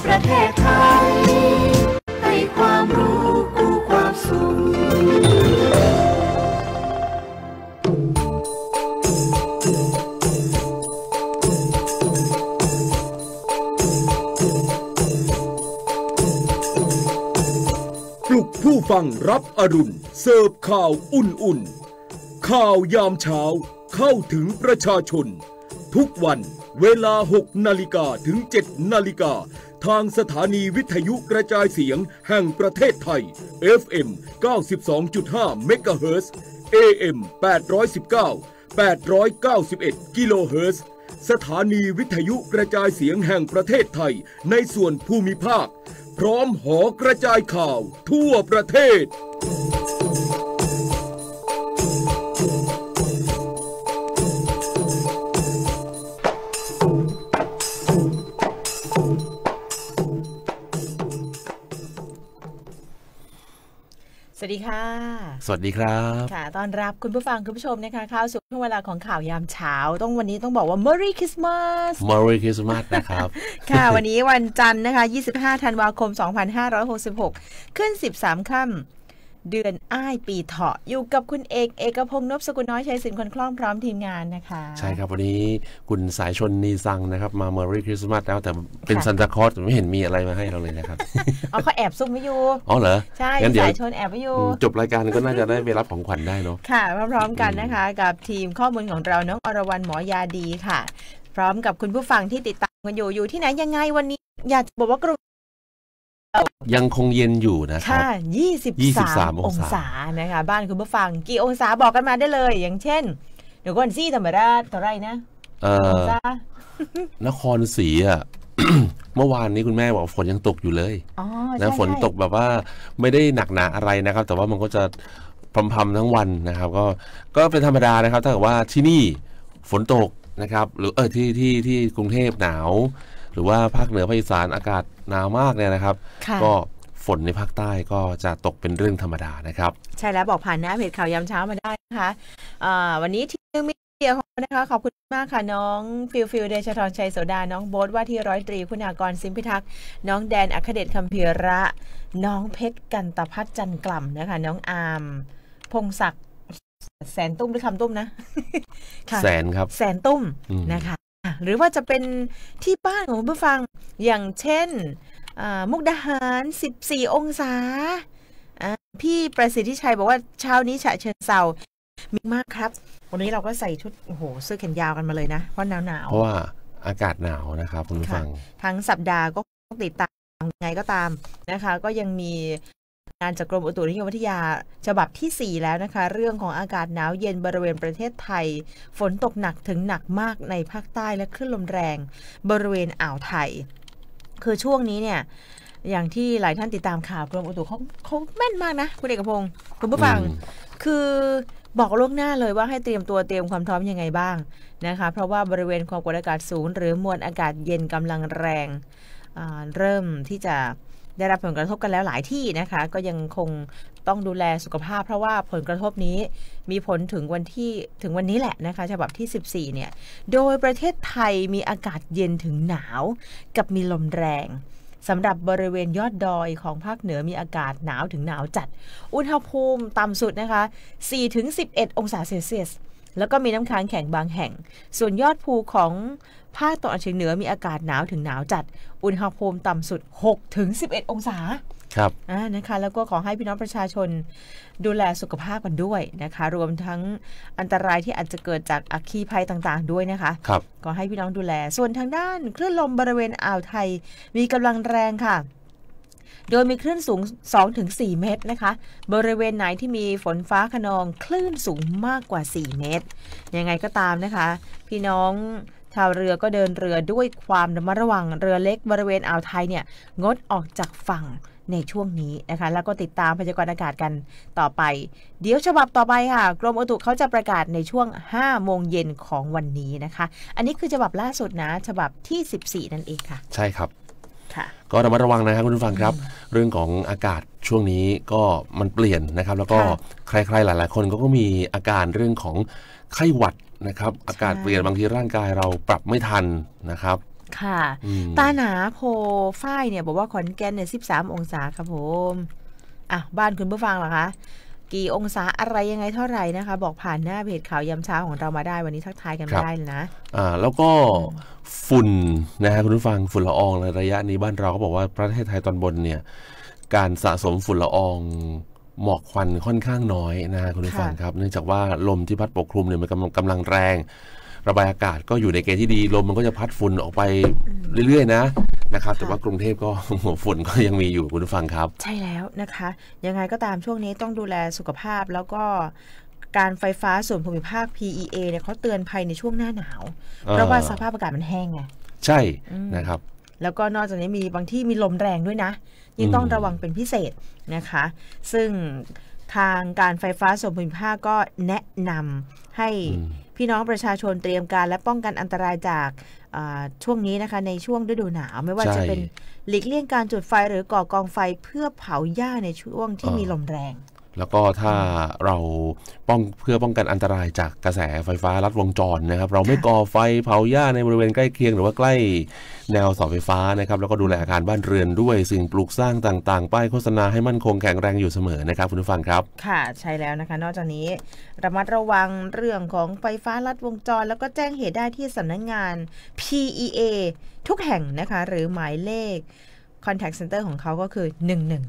ประเทศไทยให้ความรู้คู่ความสุขปลุกผู้ฟังรับอรุณเสิร์ฟข่าวอุ่นๆข่าวยามเช้าเข้าถึงประชาชนทุกวันเวลา 6 นาฬิกาถึง 7 นาฬิกาทางสถานีวิทยุกระจายเสียงแห่งประเทศไทย FM 92.5 เมกะเฮิรตซ์ AM 819 891 กิโลเฮิรตซ์สถานีวิทยุกระจายเสียงแห่งประเทศไทยในส่วนภูมิภาคพร้อมหอกระจายข่าวทั่วประเทศสวัสดีค่ะสวัสดีครับค่ะต้อนรับคุณผู้ฟังคุณผู้ชมนะคะเข้าสู่ช่วงเวลาของข่าวยามเช้าวันนี้ต้องบอกว่า Merry Christmas Merry Christmas นะครับค่ะวันนี้วันจันทร์นะคะ25ธันวาคม2566ขึ้น13ค่ำเดือนอ้ายปีเถาะอยู่กับคุณเอกพงษ์นพสกุลน้อยชัยสินคนคล่องพร้อมทีมงานนะคะใช่ครับวันนี้คุณสายชนนีซังนะครับมา Merry Christmas แล้วแต่เป็นซันตาคลอสไม่เห็นมีอะไรมาให้เราเลยนะครับเขาแอบซุ่มไว้อยู่อ๋อเหรอใช่สายชนแอบไว้อยู่จบรายการก็น่าจะได้ไปรับของขวัญได้เนาะค่ะพร้อมๆกันนะคะกับทีมข้อมูลของเราน้องอรวรรณหมอยาดีค่ะพร้อมกับคุณผู้ฟังที่ติดตามกันอยู่ที่ไหนยังไงวันนี้อยากบอกว่ากรุงยังคงเย็นอยู่นะครับค่ะ23องศานะคะบ้านคุณผู้ฟังกี่องศาบอกกันมาได้เลยอย่างเช่นเดี๋ยวก่อนซี่ธรรมราชเท่าไรนะนครศรีอ่ะ เมื่อวานนี้คุณแม่บอกฝนยังตกอยู่เลยนะฝนตกแบบว่าไม่ได้หนักหนาอะไรนะครับแต่ว่ามันก็จะพรำๆทั้งวันนะครับก็เป็นธรรมดานะครับถ้าเกิดว่าที่นี่ฝนตกนะครับหรือที่กรุงเทพหนาวหรือว่าภาคเหนือภาคอีสานอากาศหนาวมากเนี่ยนะครับก็ฝนในภาคใต้ก็จะตกเป็นเรื่องธรรมดานะครับใช่แล้วบอกผ่านหน้าเพจข่าวยามเช้ามาได้นะคะวันนี้ทีมมีเดียของนะคะขอบคุณมากค่ะน้องฟิลเดชธรชัยโสดาน้องโบ๊ทว่าที่ร้อยตรีคุณากรสิมพิทักษ์น้องแดนอัคเดชคัมภีระน้องเพชรกันตพัฒน์จันกล่ำนะคะน้องอาร์มพงศักดิ์แสนตุ้มหรือคำตุ้มนะแสนครับแสนตุ้มนะคะหรือว่าจะเป็นที่บ้านของผู้ฟังอย่างเช่นมุกดาหาร14องศาพี่ประสิทธิชัยบอกว่าเช้านี้ฉะเชิงเทรามีมากครับวันนี้เราก็ใส่ชุดโอ้โหเสื้อแขนยาวกันมาเลยนะเพราะหนาวเพราะว่าอากาศหนาวนะครับคุณผู้ฟังทั้งสัปดาห์ก็ติดตามยังไงก็ตามนะคะก็ยังมีงานจากกรมอุตุนิยมวิทยาฉบับที่4แล้วนะคะเรื่องของอากาศหนาวเย็นบริเวณประเทศไทยฝนตกหนักถึงหนักมากในภาคใต้และคลื่นลมแรงบริเวณอ่าวไทยคือช่วงนี้เนี่ยอย่างที่หลายท่านติดตามข่าวกรมอุตุเขาแม่นมากนะคุณเอกพงศ์คุณผู้ฟังคือบอกล่วงหน้าเลยว่าให้เตรียมความพร้อมยังไงบ้างนะคะเพราะว่าบริเวณความกดอากาศสูงหรือมวลอากาศเย็นกำลังแรงเริ่มที่จะได้รับผลกระทบกันแล้วหลายที่นะคะก็ยังคงต้องดูแลสุขภาพเพราะว่าผลกระทบนี้มีผลถึงวันนี้แหละนะคะฉบับที่14เนี่ยโดยประเทศไทยมีอากาศเย็นถึงหนาวกับมีลมแรงสำหรับบริเวณยอดดอยของภาคเหนือมีอากาศหนาวถึงหนาวจัดอุณหภูมิต่ำสุดนะคะ 4-11 องศาเซลเซียสแล้วก็มีน้ำค้างแข็งบางแห่งส่วนยอดภูของภาคตะวันออกเฉียงเหนือมีอากาศหนาวถึงหนาวจัดอุณหภูมิต่ำสุด 6-11 องศาครับนะคะแล้วก็ขอให้พี่น้องประชาชนดูแลสุขภาพกันด้วยนะคะรวมทั้งอันตรายที่อาจจะเกิดจากอัคคีภัยต่างๆด้วยนะคะครับก็ให้พี่น้องดูแลส่วนทางด้านคลื่นลมบริเวณอ่าวไทยมีกำลังแรงค่ะโดยมีคลื่นสูง 2-4 เมตรนะคะบริเวณไหนที่มีฝนฟ้าคะนองคลื่นสูงมากกว่า4เมตรยังไงก็ตามนะคะพี่น้องชาวเรือก็เดินเรือด้วยความระมัดระวังเรือเล็กบริเวณอ่าวไทยเนี่ยงดออกจากฝั่งในช่วงนี้นะคะแล้วก็ติดตามพยากรณ์อากาศกันต่อไปเดี๋ยวฉบับต่อไปค่ะกรมอุตุเขาจะประกาศในช่วง 5 โมงเย็นของวันนี้นะคะอันนี้คือฉบับล่าสุดนะฉบับที่14นั่นเองค่ะใช่ครับก็ระมัดระวังนะครับคุณผู้ฟังครับเรื่องของอากาศช่วงนี้ก็มันเปลี่ยนนะครับแล้วก็ใครๆหลายๆคนก็มีอาการเรื่องของไข้หวัดนะครับอากาศเปลี่ยนบางทีร่างกายเราปรับไม่ทันนะครับค่ะตาหนาโพฝ้ายเนี่ยบอกว่าขอนแก่นเนี่ย13 องศาครับผมบ้านคุณผู้ฟังเหรอคะกี่องศาอะไรยังไงเท่าไหร่นะคะบอกผ่านหน้าเพจข่าวยามเช้าของเรามาได้วันนี้ทักทายกันมาได้เลยนะแล้วก็ฝุ่นนะฮะคุณผู้ฟังฝุ่นละอองในระยะนี้บ้านเราก็บอกว่าประเทศไทยตอนบนเนี่ยการสะสมฝุ่นละอองหมอกควันค่อนข้างน้อยนะคุณผู้ฟังครับเนื่องจากว่าลมที่พัดปกคลุมเนี่ยมันกำลังแรงระบายอากาศก็อยู่ในเกณฑ์ที่ดีลมมันก็จะพัดฝุ่นออกไปเรื่อยๆนะครับแต่ว่ากรุงเทพก็ฝุ่นก็ยังมีอยู่คุณผู้ฟังครับใช่แล้วนะคะยังไงก็ตามช่วงนี้ต้องดูแลสุขภาพแล้วก็การไฟฟ้าส่วนภูมิภาค PEA เนี่ยเขาเตือนภัยในช่วงหน้าหนาวเพราะว่าสภาพอากาศมันแห้งไงใช่นะครับแล้วก็นอกจากนี้มีบางที่มีลมแรงด้วยนะยิ่งต้องระวังเป็นพิเศษนะคะซึ่งทางการไฟฟ้าส่วนภูมิภาคก็แนะนำให้พี่น้องประชาชนเตรียมการและป้องกันอันตรายจากช่วงนี้นะคะในช่วงฤดูหนาวไม่ว่าจะเป็นหลีกเลี่ยงการจุดไฟหรือก่อกองไฟเพื่อเผาหญ้าในช่วงที่มีลมแรงแล้วก็ถ้าเราเพื่อป้องกันอันตรายจากกระแสไฟฟ้าลัดวงจรนะครับเราไม่ก่อไฟเผาหญ้าในบริเวณใกล้เคียงหรือว่าใกล้แนวเสาไฟฟ้านะครับแล้วก็ดูแลอาคารบ้านเรือนด้วยสิ่งปลูกสร้างต่างๆป้ายโฆษณาให้มั่นคงแข็งแรงอยู่เสมอนะครับคุณผู้ฟังครับค่ะใช่แล้วนะคะนอกจากนี้ระมัดระวังเรื่องของไฟฟ้าลัดวงจรแล้วก็แจ้งเหตุได้ที่สำนักงาน PEA ทุกแห่งนะคะหรือหมายเลขContact Center ของเขาก็คือ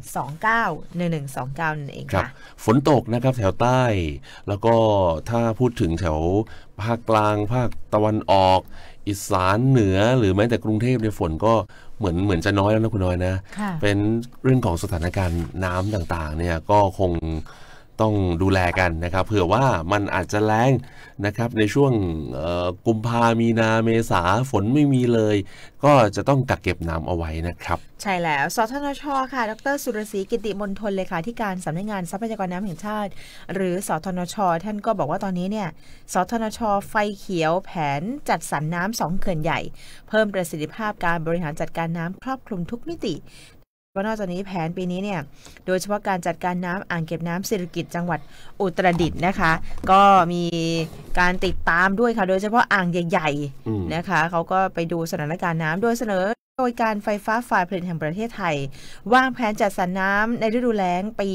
1129นั่นเองค่ะฝนตกนะครับแถวใต้แล้วก็ถ้าพูดถึงแถวภาคกลางภาคตะวันออกอีสานเหนือหรือแม้แต่กรุงเทพเนี่ยฝนก็เหมือนจะน้อยแล้วนะคุณน้อยนะเป็นเรื่องของสถานการณ์น้ำต่างๆเนี่ยก็คงต้องดูแลกันนะครับเผื่อว่ามันอาจจะแล้งนะครับในช่วงกุมภามีนาเมษาฝนไม่มีเลยก็จะต้องกักเก็บน้ำเอาไว้นะครับใช่แล้วสทนช.ค่ะดร.สุรศรีกิติมณฑลเลขาธิการสำนักงานทรัพยากรน้ำแห่งชาติหรือสทนช.ท่านก็บอกว่าตอนนี้เนี่ยสทนช.ไฟเขียวแผนจัดสรรน้ำ2 เขื่อนใหญ่เพิ่มประสิทธิภาพการบริหารจัดการน้ำครอบคลุมทุกมิตินอกจากนี้แผนปีนี้เนี่ยโดยเฉพาะการจัดการน้ำอ่างเก็บน้ำสิริกิติ์จังหวัดอุตรดิตถ์นะคะก็มีการติดตามด้วยค่ะโดยเฉพาะอ่างใหญ่ๆนะคะเขาก็ไปดูสถานการณ์น้ำโดยเสนอโดยการไฟฟ้าฝ่ายผลิตแห่งประเทศไทยวางแผนจัดสรรน้ำในฤดูแล้งปี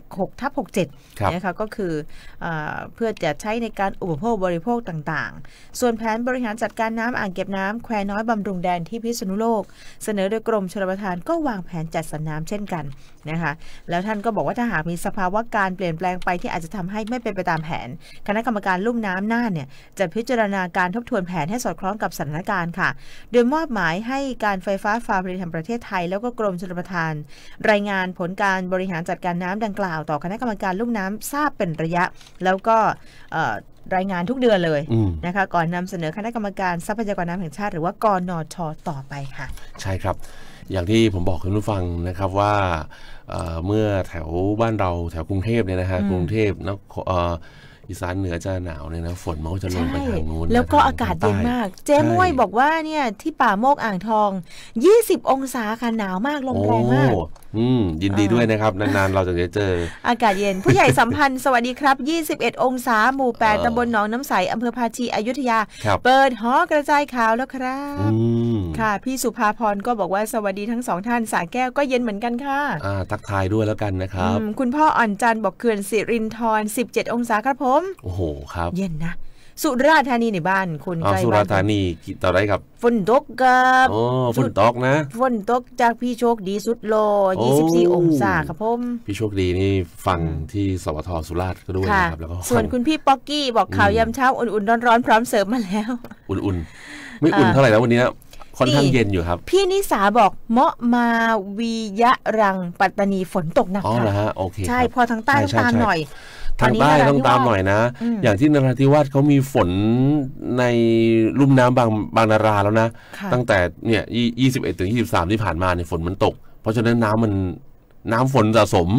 6/67นะคะก็คือเพื่อจะใช้ในการอุปโภคบริโภคต่างๆส่วนแผนบริหารจัดการน้ำอ่างเก็บน้ำแควน้อยบำรุงแดนที่พิษณุโลกเสนอโดยกรมชลประทานก็วางแผนจัดสรรน้ำเช่นกันนะคะแล้วท่านก็บอกว่าถ้าหากมีสภาวะการเปลี่ยนแปลงไปที่อาจจะทำให้ไม่เป็นไปตามแผนคณะกรรมการลุ่มน้ำน่านเนี่ยจะพิจารณาการทบทวนแผนให้สอดคล้องกับสถานการณ์ค่ะโดยมอบหมายให้การไฟฟ้าฝ่ายผลิตแห่งประเทศไทยแล้วก็กรมชลประทานรายงานผลการบริหารจัดการน้ำดังกล่าวต่อคณะกรรมการลุ่มน้ำทราบเป็นระยะแล้วก็รายงานทุกเดือนเลยนะคะก่อนนำเสนอคณะกรรมการทรัพยากรน้ำแห่งชาติหรือว่ากนช.ต่อไปค่ะใช่ครับอย่างที่ผมบอกคุณผู้ฟังนะครับว่าเมื่อแถวบ้านเราแถวกรุงเทพเนี่ยนะฮะกรุงเทพแล้วอีสานเหนือจะหนาวเนี่ยนะฝนมันก็จะลงไปทางนู้นแล้วก็อากาศเย็นมากเจ๊ม้วยบอกว่าเนี่ยที่ป่าโมกอ่างทอง20 องศาค่ะหนาวมากลมแรงมากยินดีด้วยนะครับนานๆเราจะได้เจออากาศเย็นผู้ใหญ่สัมพันธ์สวัสดีครับ21 องศาหมู่8ตำบลหนองน้ำใสอำเภอภาชีอยุธยาเปิดหอกระจายข่าวแล้วครับค่ะพี่สุภาพรก็บอกว่าสวัสดีทั้ง2ท่านสระแก้วก็เย็นเหมือนกันค่ะทักทายด้วยแล้วกันนะครับคุณพ่ออ่อนจันทร์บอกเขื่อนสิรินธร17 องศาครับผมโอ้โหครับเย็นนะสุราษฎร์ธานีในบ้านคุณใกล้บ้านสุราษฎร์ธานีต่อได้ครับฝนตกกับฝนตกนะฝนตกจากพี่โชคดีสุดโล24 องศาครับผมพี่โชคดีนี่ฟังที่สวท.สุราษฎร์ก็ด้วยนะครับแล้วก็ส่วนคุณพี่ป๊อกกี้บอกข่าวยามเช้าอุ่นๆร้อนๆพร้อมเสิร์ฟมาแล้วอุ่นๆไม่อุ่นเท่าไหร่แล้ววันนี้ค่อนข้างเย็นอยู่ครับพี่นิสาบอกเมาะมาวียะรังปัตตานีฝนตกหนักค่ะอ๋อเหรอฮะโอเคใช่พอทางใต้ต้องตามหน่อยทางใต้ต้องตามหน่อยนะอย่างที่นราธิวาสเขามีฝนในลุ่มน้ำบางนาราแล้วนะตั้งแต่เนี่ย21 ถึง 23ที่ผ่านมาเนี่ยฝนมันตกเพราะฉะนั้นน้ำฝนสะสม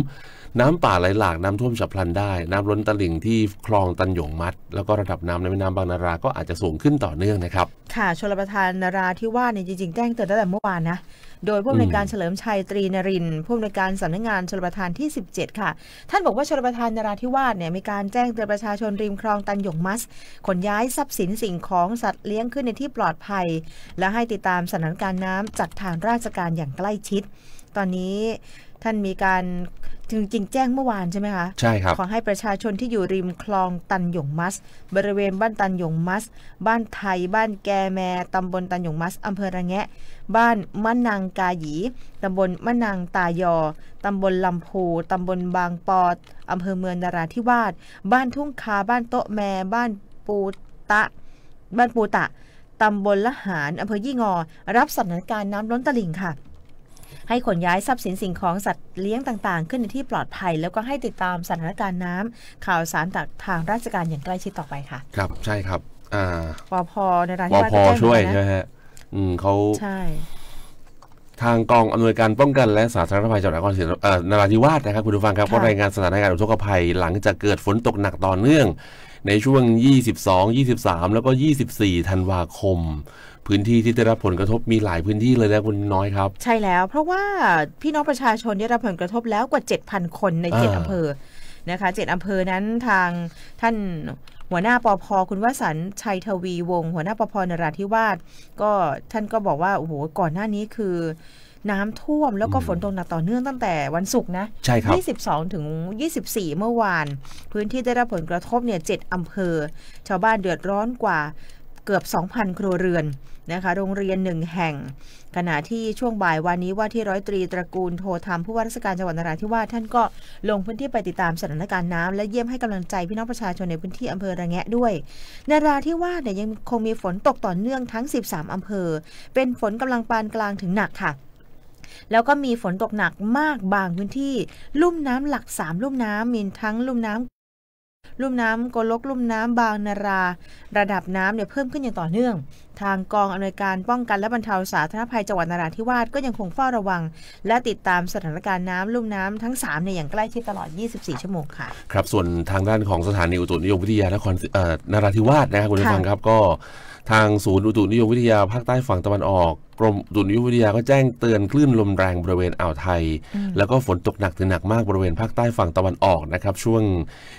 น้ำป่าไหลหลากน้ำท่วมฉับพลันได้น้ำล้นตลิ่งที่คลองตันหยงมัดแล้วก็ระดับน้ำในแม่น้ำบางนาราก็อาจจะสูงขึ้นต่อเนื่องนะครับค่ะชลประทานนราธิวาสเนี่ยจริงๆแจ้งเตือนตั้งแต่เมื่อวานนะโดยผู้อำนวยการเฉลิมชัยตรีนรินทร์ผู้อำนวยการสำนักงานชลประทานที่17ค่ะท่านบอกว่าชลประทานนราธิวาสเนี่ยมีการแจ้งเตือนประชาชนริมคลองตันหยงมัดขนย้ายทรัพย์สินสิ่งของสัตว์เลี้ยงขึ้นในที่ปลอดภัยและให้ติดตามสถานการณ์น้ำจากทางราชการอย่างใกล้ชิดตอนนี้ท่านมีการจริงๆแจ้งเมื่อวานใช่ไหมคะใช่ครับขอให้ประชาชนที่อยู่ริมคลองตันหยงมัดบริเวณบ้านตันหยงมัดบ้านไทยบ้านแกแมตำบลตันหยงมัดอำเภอระแงะบ้านมะนังกาหยีตำบลมะนังตายอตำบลลำพูตำบลบางปออำเภอเมืองนราธิวาสบ้านทุ่งคาบ้านโต๊ะแมบ้านปูตะตำบลละหารอำเภอยี่งอรับสถานการณ์น้ำล้นตลิ่งค่ะให้ขนย้ายทรัพย์สินสิ่งของสัตว์เลี้ยงต่างๆขึ้นในที่ปลอดภัยแล้วก็ให้ติดตามสถานการณ์น้ำข่าวสารจากทางราชการอย่างใกล้ชิดต่อไปค่ะครับใช่ครับปภในราธิวาสก็ช่วยใช่ไหมฮะเขาใช่ทางกองอำนวยการป้องกันและสาธารณภัยจังหวัดนครศรีนราธิวาสนะครับคุณผู้ฟังครับก็รายงานสถานการณ์อุทกภัยหลังจากเกิดฝนตกหนักต่อเนื่องในช่วง22 23แล้วก็24ธันวาคมพื้นที่ที่ได้รับผลกระทบมีหลายพื้นที่เลยนะคุณน้อยครับใช่แล้วเพราะว่าพี่น้องประชาชนได้รับผลกระทบแล้วกว่า 7,000 คนใน7อำเภอนะคะ7อำเภอนั้นทางท่านหัวหน้าปภ.คุณวสันต์ชัยทวีวงศ์หัวหน้าปภ.นราธิวาสก็ท่านก็บอกว่าโอ้โหก่อนหน้านี้คือน้ำท่วมแล้วก็ฝนตกหนักต่อเนื่องตั้งแต่วันศุกร์นะใช่ครับ 22ถึง24เมื่อวานพื้นที่ได้รับผลกระทบเนี่ย7อำเภอชาวบ้านเดือดร้อนกว่าเกือบ 2,000 ครัวเรือนนะคะโรงเรียน1แห่งขณะที่ช่วงบ่ายวันนี้ว่าที่ร้อยตรีตระกูลโทธรรมผู้ว่าราชการจังหวัดนราธิวาสท่านก็ลงพื้นที่ไปติดตามสถานการณ์น้ำและเยี่ยมให้กำลังใจพี่น้องประชาชนในพื้นที่อำเภอระแงะด้วยนราธิวาสเนี่ยยังคงมีฝนตกต่อเนื่องทั้ง13อำเภอเป็นฝนกำลังปานกลางถึงหนักค่ะแล้วก็มีฝนตกหนักมากบางพื้นที่ลุ่มน้ำหลัก3ลุ่มน้ำมีทั้งลุ่มน้ำโกลกลุ่มน้ำบางนาราระดับน้ำเนี่ยเพิ่มขึ้นอย่างต่อเนื่องทางกองอำนวยการป้องกันและบรรเทาสาธารณภัยจังหวัดนราธิวาสก็ยังคงเฝ้าระวังและติดตามสถานการณ์น้ำลุ่มน้ำทั้ง3เนี่ยอย่างใกล้ชิดตลอด24ชั่วโมงค่ะครับส่วนทางด้านของสถานีอุตุนิยมวิทยานครนราธิวาสนะครับคุณผู้ฟังครับก็ทางศูนย์อุตุนิยมวิทยาภาคใต้ฝั่งตะวันออกกรมอุตุนิยมวิทยาก็แจ้งเตือนคลื่นลมแรงบริเวณอ่าวไทยแล้วก็ฝนตกหนักถึงหนักมากบริเวณภาคใต้ฝั่งตะวันออกนะครับช่วง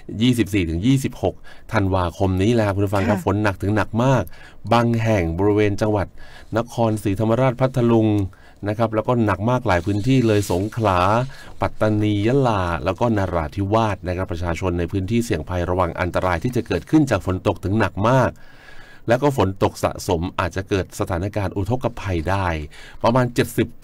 24-26 ธันวาคมนี้แหละคุณผู้ฟังครับฝนหนักถึงหนักมากบางแห่งบริเวณจังหวัดนครศรีธรรมราชพัทลุงนะครับแล้วก็หนักมากหลายพื้นที่เลยสงขลาปัตตานียะลาแล้วก็นราธิวาสนะครับประชาชนในพื้นที่เสี่ยงภัยระวังอันตรายที่จะเกิดขึ้นจากฝนตกถึงหนักมากแล้วก็ฝนตกสะสมอาจจะเกิดสถานการณ์อุทกภัยได้ประมาณ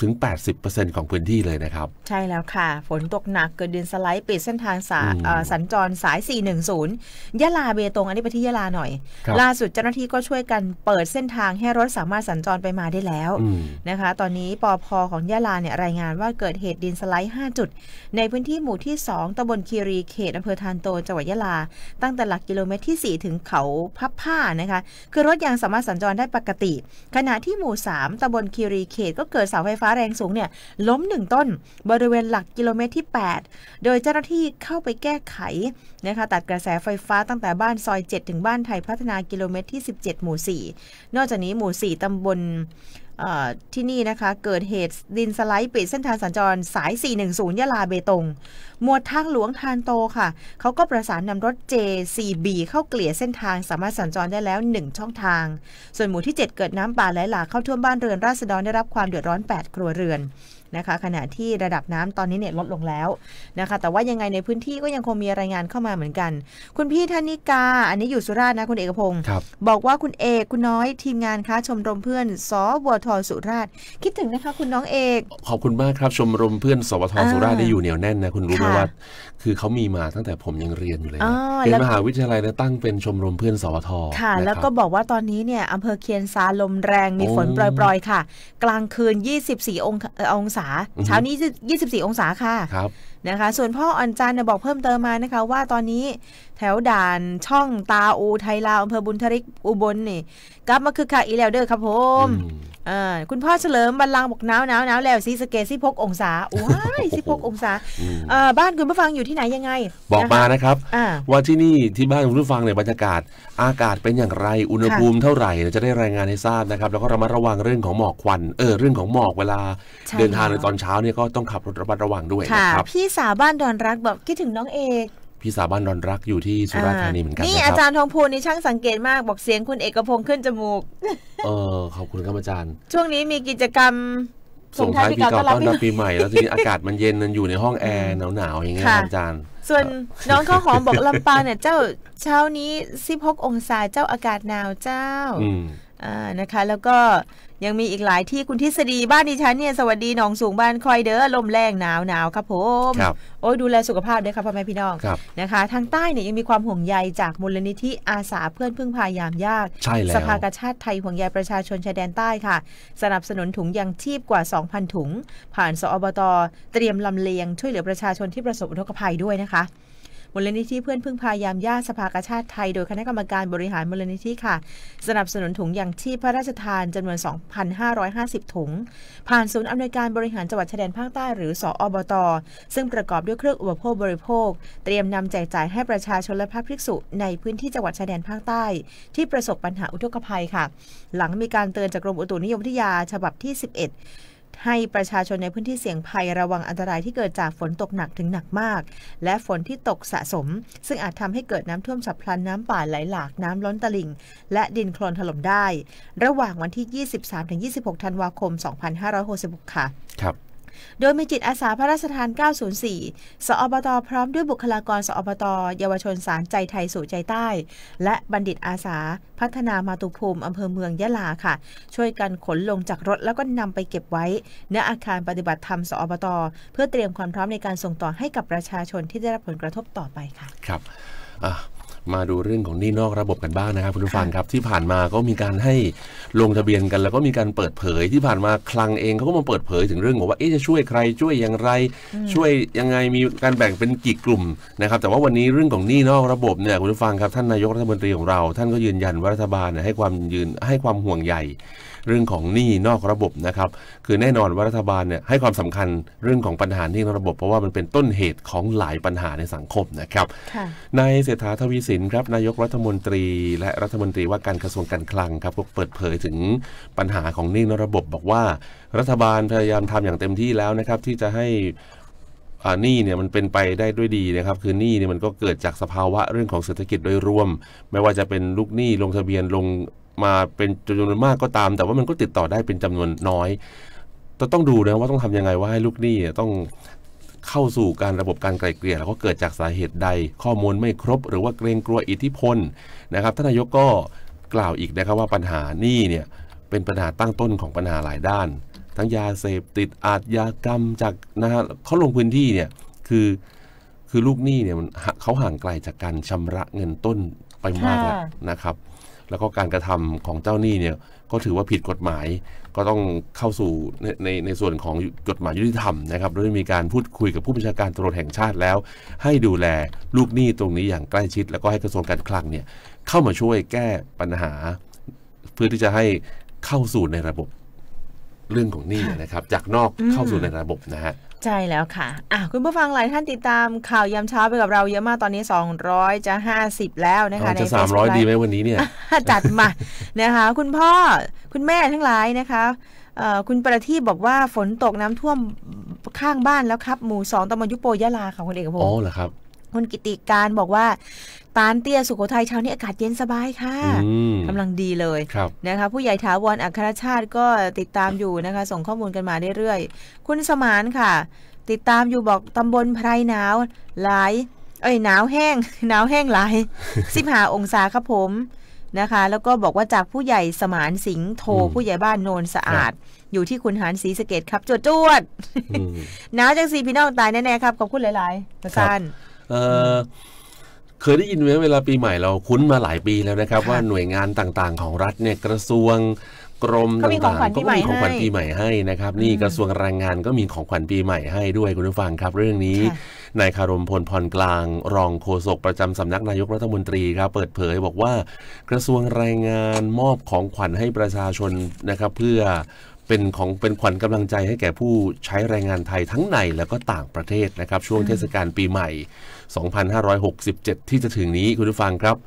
70-80% ของพื้นที่เลยนะครับใช่แล้วค่ะฝนตกหนักเกิดดินสไลด์ปิดเส้นทางสัญจรสาย410ยะลาเบตงอันนี้ไปที่ยะลาหน่อยล่าสุดเจ้าหน้าที่ก็ช่วยกันเปิดเส้นทางให้รถสามารถสัญจรไปมาได้แล้วนะคะตอนนี้ปภ.ของยะลาเนี่ยรายงานว่าเกิดเหตุดินสไลด์5จุดในพื้นที่หมู่ที่2ตำบลคีรีเขตอำเภอทานโตจังหวัดยะลาตั้งแต่หลักกิโลเมตรที่4ถึงเขาพับผ้านะคะคือรถยังสามารถสัญจรได้ปกติขณะที่หมู่3ตำบลคีรีเขตก็เกิดเสาไฟฟ้าแรงสูงเนี่ยล้ม1ต้นบริเวณหลักกิโลเมตรที่8โดยเจ้าหน้าที่เข้าไปแก้ไขนะคะตัดกระแสไฟฟ้าตั้งแต่บ้านซอย7ถึงบ้านไทยพัฒนากิโลเมตรที่17หมู่4นอกจากนี้หมู่4ตำบลที่นี่นะคะเกิดเหตุดินสไลด์ปิดเส้นทางสัญจรสาย410ยะลาเบตงหมวดทางหลวงทานโตค่ะเขาก็ประสานนำรถ JCB เข้าเกลี่ยเส้นทางสามารถสัญจรได้แล้ว1ช่องทางส่วนหมู่ที่7เกิดน้ำป่าไหลหลากเข้าท่วมบ้านเรือนราษฎรได้รับความเดือดร้อน8ครัวเรือนนะคะขณะที่ระดับน้ำตอนนี้เนี่ยลดลงแล้วนะคะแต่ว่ายังไงในพื้นที่ก็ยังคงมีรายงานเข้ามาเหมือนกันคุณพี่ธนิกาอันนี้อยู่สุราษฎร์นะคุณเอกพงศ์บอกว่าคุณเอกคุณน้อยทีมงานค้าชมรมเพื่อนสวท.สุราษฎร์คิดถึงนะคะคุณน้องเอกขอบคุณมากครับชมรมเพื่อนสวท.สุราษฎร์ได้อยู่เหนียวแน่นนะคุณรู้ไหมว่าคือเขามีมาตั้งแต่ผมยังเรียนอยู่เลยเป็นมหาวิทยาลัยตั้งเป็นชมรมเพื่อนสวท. ค่ะแล้วก็บอกว่าตอนนี้เนี่ยอำเภอเคียนซาลมแรงมีฝนโปรยๆค่ะกลางคืน24องศาเช้านี้24องศาค่ะนะคะส่วนพ่ออ่อนจันทร์บอกเพิ่มเติมมานะคะว่าตอนนี้แถวด่านช่องตาอูไทยลาวอำเภอบุญทริกอุบลนี่กลับมาคึกคักอีแล้วเด้อครับผมคุณพ่อเฉลิมบรรลังก์บอกหนาวแล้วศรีสะเกษ16 องศาว้าย16 องศาบ้านคุณผู้ฟังอยู่ที่ไหนยังไงบอกมานะครับว่าที่นี่ที่บ้านคุณผู้ฟังเนี่ยบรรยากาศอากาศเป็นอย่างไรอุณหภูมิเท่าไหร่จะได้รายงานให้ทราบนะครับแล้วก็ระมัดระวังเรื่องของหมอกควันเรื่องของหมอกเวลาเดินทางในตอนเช้าเนี่ยก็ต้องขับรถระมัดระวังด้วยนะครับพี่สาวบ้านดอนรักบอกคิดถึงน้องเอกพี่สาวบ้านดอนรักอยู่ที่สุราษฎร์ธานีเหมือนกันนี่อาจารย์ทองพูนนี่ช่างสังเกตมากบอกเสียงคุณเอกพงษ์ขึ้นจมูกขอบคุณครับอาจารย์ช่วงนี้มีกิจกรรมส่งท้ายปีเก่าต้อนรับปีใหม่แล้วทีนี้อากาศมันเย็นมันอยู่ในห้องแอร์หนาวๆอย่างเงี้ยอาจารย์ส่วนน้องข้าวหอมบอกลำปางเนี่ยเจ้าเช้านี้16 องศาเจ้าอากาศหนาวเจ้านะคะแล้วก็ยังมีอีกหลายที่คุณทฤษฎีบ้านดิฉันเนี่ยสวัสดีหนองสูงบ้านคอยเด้อลมแรงหนาวครับผมโอ้ยดูแลสุขภาพด้วยครับพ่อแม่พี่น้องนะคะทางใต้เนี่ยยังมีความห่วงใยจากมูลนิธิอาสาเพื่อนพึ่งพายามยากสภากาชาติไทยห่วงใยประชาชนชายแดนใต้ค่ะสนับสนุนถุงยังชีพกว่า 2,000 ถุงผ่านสอบต.เตรียมลำเลียงช่วยเหลือประชาชนที่ประสบอุทกภัยด้วยนะคะมูลนิธิเพื่อนพึ่งพายามยากสภากาชาติไทยโดยคณะกรรมการบริหารมูลนิธิค่ะสนับสนุนถุงยังชีพพระราชทานจำนวน 2,550 ถุงผ่านศูนย์อำนวยการบริหารจังหวัดชายแดนภาคใต้หรือสอบต.ซึ่งประกอบด้วยเครื่องอุปโภคบริโภคเตรียมนำแจกจ่ายให้ประชาชนและพระภิกษุในพื้นที่จังหวัดชายแดนภาคใต้ที่ประสบปัญหาอุทกภัยค่ะหลังมีการเตือนจากกรมอุตุนิยมวิทยาฉบับที่ 11ให้ประชาชนในพื้นที่เสี่ยงภัยระวังอันตรายที่เกิดจากฝนตกหนักถึงหนักมากและฝนที่ตกสะสมซึ่งอาจทำให้เกิดน้ำท่วมฉับพลันน้ำป่าไหลหลากน้ำล้นตลิ่งและดินโคลนถล่มได้ระหว่างวันที่ 23-26 ธันวาคม 2566 ค่ะครับโดยมีจิตอาสาพระราชทาน 904 สอบต.พร้อมด้วยบุคลากรสอบต.เยาวชนสารใจไทยสู่ใจใต้และบัณฑิตอาสาพัฒนามาตุภูมิอำเภอเมืองยะลาค่ะช่วยกันขนลงจากรถแล้วก็นำไปเก็บไว้ณอาคารปฏิบัติธรรมสอบต.เพื่อเตรียมความพร้อมในการส่งต่อให้กับประชาชนที่ได้รับผลกระทบต่อไปค่ะครับมาดูเรื่องของหนี้นอกระบบกันบ้างนะครับคุณผู้ฟังครับที่ผ่านมาก็มีการให้ลงทะเบียนกันแล้วก็มีการเปิดเผยที่ผ่านมาคลังเองเขาก็มาเปิดเผยถึงเรื่องของว่าจะช่วยใครช่วยอย่างไรช่วยยังไงมีการแบ่งเป็นกี่กลุ่มนะครับแต่ว่าวันนี้เรื่องของหนี้นอกระบบเนี่ยคุณผู้ฟังครับท่านนายกรัฐมนตรีของเราท่านก็ยืนยันว่ารัฐบาลให้ความห่วงใยเรื่องของหนี้นอกระบบนะครับคือแน่นอนว่ารัฐบาลเนี่ยให้ความสำคัญเรื่องของปัญหาหนี้นอกระบบเพราะว่ามันเป็นต้นเหตุของหลายปัญหาในสังคมนะครับนายเศรษฐาทวีสินครับนายกรัฐมนตรีและรัฐมนตรีว่าการกระทรวงการคลังครับก็เปิดเผยถึงปัญหาของหนี้นอกระบบบอกว่ารัฐบาลพยายามทำอย่างเต็มที่แล้วนะครับที่จะให้หนี้เนี่ยมันเป็นไปได้ด้วยดีนะครับคือหนี้เนี่ยมันก็เกิดจากสภาวะเรื่องของเศรษฐกิจโดยรวมไม่ว่าจะเป็นลูกหนี้ลงทะเบียนลงมาเป็นจำนวนมากก็ตามแต่ว่ามันก็ติดต่อได้เป็นจำนวนน้อยต้องดูนะว่าต้องทำยังไงว่าให้ลูกหนี้ต้องเข้าสู่การระบบการไกล่เกลี่ยแล้วก็เกิดจากสาเหตุใดข้อมูลไม่ครบหรือว่าเกรงกลัวอิทธิพลนะครับท่านนายกก็กล่าวอีกนะครับว่าปัญหาหนี้เนี่ยเป็นปัญหาตั้งต้นของปัญหาหลายด้านทั้งยาเสพติดอาชญากรรมจากนะฮะเขาลงพื้นที่เนี่ยคือลูกหนี้เนี่ยเขาห่างไกลจากการชำระเงินต้นไปมากแล้วนะครับแล้วก็การกระทำของเจ้าหนี้เนี่ยก็ถือว่าผิดกฎหมายก็ต้องเข้าสู่ในส่วนของกฎหมายยุติธรรมนะครับโดยมีการพูดคุยกับผู้บัญชาการตำรวจแห่งชาติแล้วให้ดูแลลูกหนี้ตรงนี้อย่างใกล้ชิดแล้วก็ให้กระทรวงการคลังเนี่ยเข้ามาช่วยแก้ปัญหาเพื่อที่จะให้เข้าสู่ในระบบเรื่องของหนี้นะครับจากนอกเข้าสู่ในระบบนะฮะใช่แล้วค่ะคุณผู้ฟังหลายท่านติดตามข่าวยามเช้าไปกับเราเยอะมากตอนนี้200จะ50แล้วนะคะใน300ดีไหมวันนี้เนี่ยจัดมานะคะคุณพ่อคุณแม่ทั้งหลายนะคะคุณประทีปบอกว่าฝนตกน้ำท่วมข้างบ้านแล้วครับหมู่2ตำบลยุโปยะลาค่ะคุณเอกพงศ์อ๋อเหรอครับคุณกิติการบอกว่าตาลเตี้ยสุโขทัยเช้านี้อากาศเย็นสบายค่ะกำลังดีเลยนะคะผู้ใหญ่ถาวรอัครชาติก็ติดตามอยู่นะคะส่งข้อมูลกันมาเรื่อยๆคุณสมานค่ะติดตามอยู่บอกตำบลไพรหนาวหลายหนาวแห้งหลาย15 องศาครับผมนะคะแล้วก็บอกว่าจากผู้ใหญ่สมานสิงห์โทผู้ใหญ่บ้านโนนสะอาดอยู่ที่คุณหารศรีสะเกษครับจวดหนาวจังสีพี่น้องตายแน่ๆครับขอบคุณหลายๆประการเคยได้ยินไหมเวลาปีใหม่เราคุ้นมาหลายปีแล้วนะครับว่าหน่วยงานต่างๆของรัฐเนี่ยกระทรวงกรมต่างๆก็มีของขวัญปีใหม่ให้นะครับนี่กระทรวงแรงงานก็มีของขวัญปีใหม่ให้ด้วยคุณผู้ฟังครับเรื่องนี้นายคารมพลพรกลางรองโฆษกประจำสำนักนายกรัฐมนตรีครับเปิดเผยบอกว่ากระทรวงแรงงานมอบของขวัญให้ประชาชนนะครับเพื่อเป็นขวัญกำลังใจให้แก่ผู้ใช้แรงงานไทยทั้งในและก็ต่างประเทศนะครับช่วงเทศกาลปีใหม่ 2567 ที่จะถึงนี้คุณผู้ฟังครับ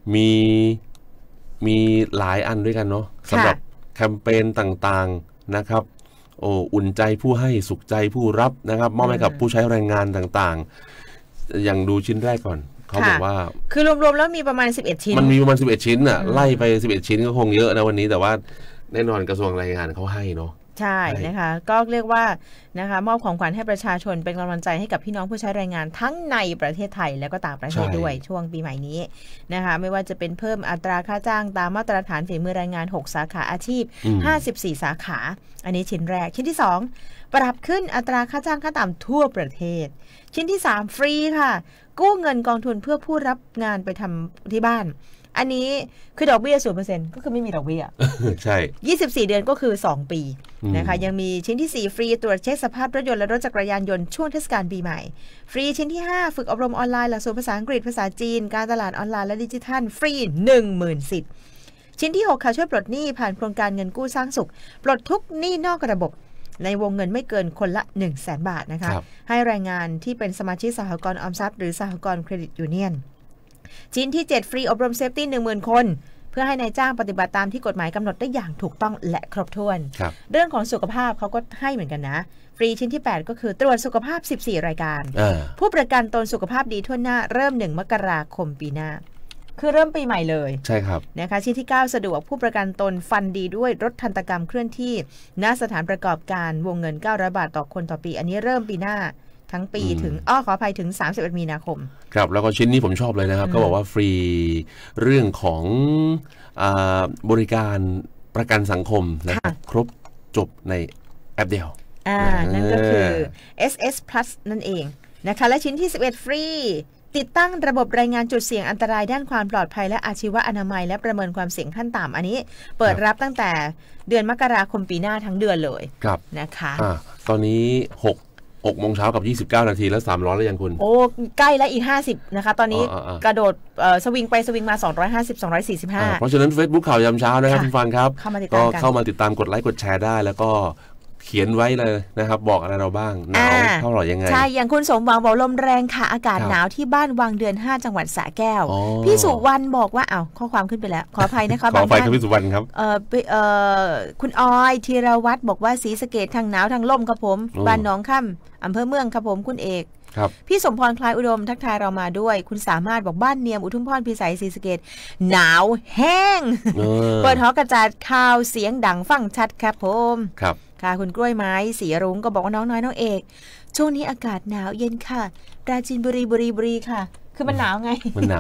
มีหลายอันด้วยกันเนาะสำหรับแคมเปญต่างๆนะครับอุ่นใจผู้ให้สุขใจผู้รับนะครับมอบให้กับผู้ใช้แรงงานต่างๆอย่างดูชิ้นแรกก่อนเขาบอกว่าคือรวมๆแล้วมีประมาณ11ชิ้นมันมีประมาณ11ชิ้นน่ะไล่ไป11ชิ้นก็คงเยอะนะวันนี้แต่ว่าแน่นอนกระทรวงแรงงานเขาให้เนาะใช่นะคะก็เรียกว่านะคะมอบของขวัญให้ประชาชนเป็นกำลังใจให้กับพี่น้องผู้ใช้แรงงานทั้งในประเทศไทยและก็ต่างประเทศด้วยช่วงปีใหม่นี้นะคะไม่ว่าจะเป็นเพิ่มอัตราค่าจ้างตามมาตรฐานฝีมือแรงงาน6สาขาอาชีพ54สาขาอันนี้ชิ้นแรกชิ้นที่2ปรับขึ้นอัตราค่าจ้างขั้นต่ำทั่วประเทศชิ้นที่3ฟรีค่ะกู้เงินกองทุนเพื่อผู้รับงานไปทำที่บ้านอันนี้คือดอกเบี้ย 0% ก็คือไม่มีดอกเบี้ยใช่ 24เดือนก็คือ2ปีนะคะยังมีชิ้นที่4ฟรีตรวจเช็คสภาพรถยนต์และรถจักรยานยนต์ช่วงเทศกาลปีใหม่ฟรีชิ้นที่5ฝึกอบรมออนไลน์หลักสูตรภาษาอังกฤษภาษาจีนการตลาดออนไลน์และดิจิทัลฟรี 10,000 สิทธิ์ชิ้นที่6ค่ะช่วยปลดหนี้ผ่านโครงการเงินกู้สร้างสุขปลดทุกหนี้นอกระบบในวงเงินไม่เกินคนละ 100,000 บาทนะคะให้แรงงานที่เป็นสมาชิกสหกรณ์ออมทรัพย์หรือสหกรณ์เครดิตยูเนียนชิ้นที่7ฟรีอบรมเซฟตี้ 10,000 คนเพื่อให้นายจ้างปฏิบัติตามที่กฎหมายกำหนดได้อย่างถูกต้องและครบถ้วนเรื่องของสุขภาพเขาก็ให้เหมือนกันนะฟรีชิ้นที่8ก็คือตรวจสุขภาพ14รายการผู้ประกันตนสุขภาพดีทั่วหน้าเริ่ม1มกราคมปีหน้าคือเริ่มปีใหม่เลยใช่ครับนะคะชิ้นที่9สะดวกผู้ประกันตนฟันดีด้วยรถทันตกรรมเคลื่อนที่ณสถานประกอบการวงเงิน900 บาทต่อคนต่อปีอันนี้เริ่มปีหน้าทั้งปีถึงขออภัยถึง31มีนาคมครับแล้วก็ชิ้นนี้ผมชอบเลยนะครับก็บอกว่าฟรีเรื่องของบริการประกันสังคมนะครับครบจบในแอปเดียวนั่นก็คือ SS Plus นั่นเองนะคะและชิ้นที่11ฟรีติดตั้งระบบรายงานจุดเสี่ยงอันตรายด้านความปลอดภัยและอาชีวอนามัยและประเมินความเสี่ยงขั้นต่ำอันนี้เปิดรับตั้งแต่เดือนมกราคมปีหน้าทั้งเดือนเลยนะคะตอนนี้6 โมงเช้ากับ29 นาทีแล้ว300แล้วยังคุณโอ้ใกล้แล้วอีก50นะคะตอนนี้กระโดดสวิงไปสวิงมา250 245 เพราะฉะนั้น Facebook ข่าวยามเช้านะครับคุณฟังครับก็เข้ามาติดตามกดไลค์กดแชร์ได้แล้วก็เขียนไว้เลยนะครับบอกอะไรเราบ้างหนาวเท่าไหร่ยังไงใช่อย่างคุณสมหวังบอกลมแรงค่ะอากาศหนาวที่บ้านวังเดือน5จังหวัดสระแก้วพี่สุวรรณบอกว่าข้อความขึ้นไปแล้วขออภัยนะคะขออภัยครับพี่สุวรรณครับคุณออยธีรวัฒน์บอกว่าศรีสะเกษทางหนาวทางล่มครับผมบ้านหนองค่ำอำเภอเมืองครับผมคุณเอกพี่สมพรคล้ายอุดมทักทายเรามาด้วยคุณสามารถบอกบ้านเนียมอุทุมพรพิสัยศรีสะเกษหนาวแห้งเปิดหอกระจาดข่าวเสียงดังฟังชัดครับผมครับค่ะคุณกล้วยไม้สีรุ้งก็บอกว่าน้องน้อยน้องเอกช่วงนี้อากาศหนาวเย็นค่ะปราจีนบุรีค่ะคือมันหนาวไงมันหนาว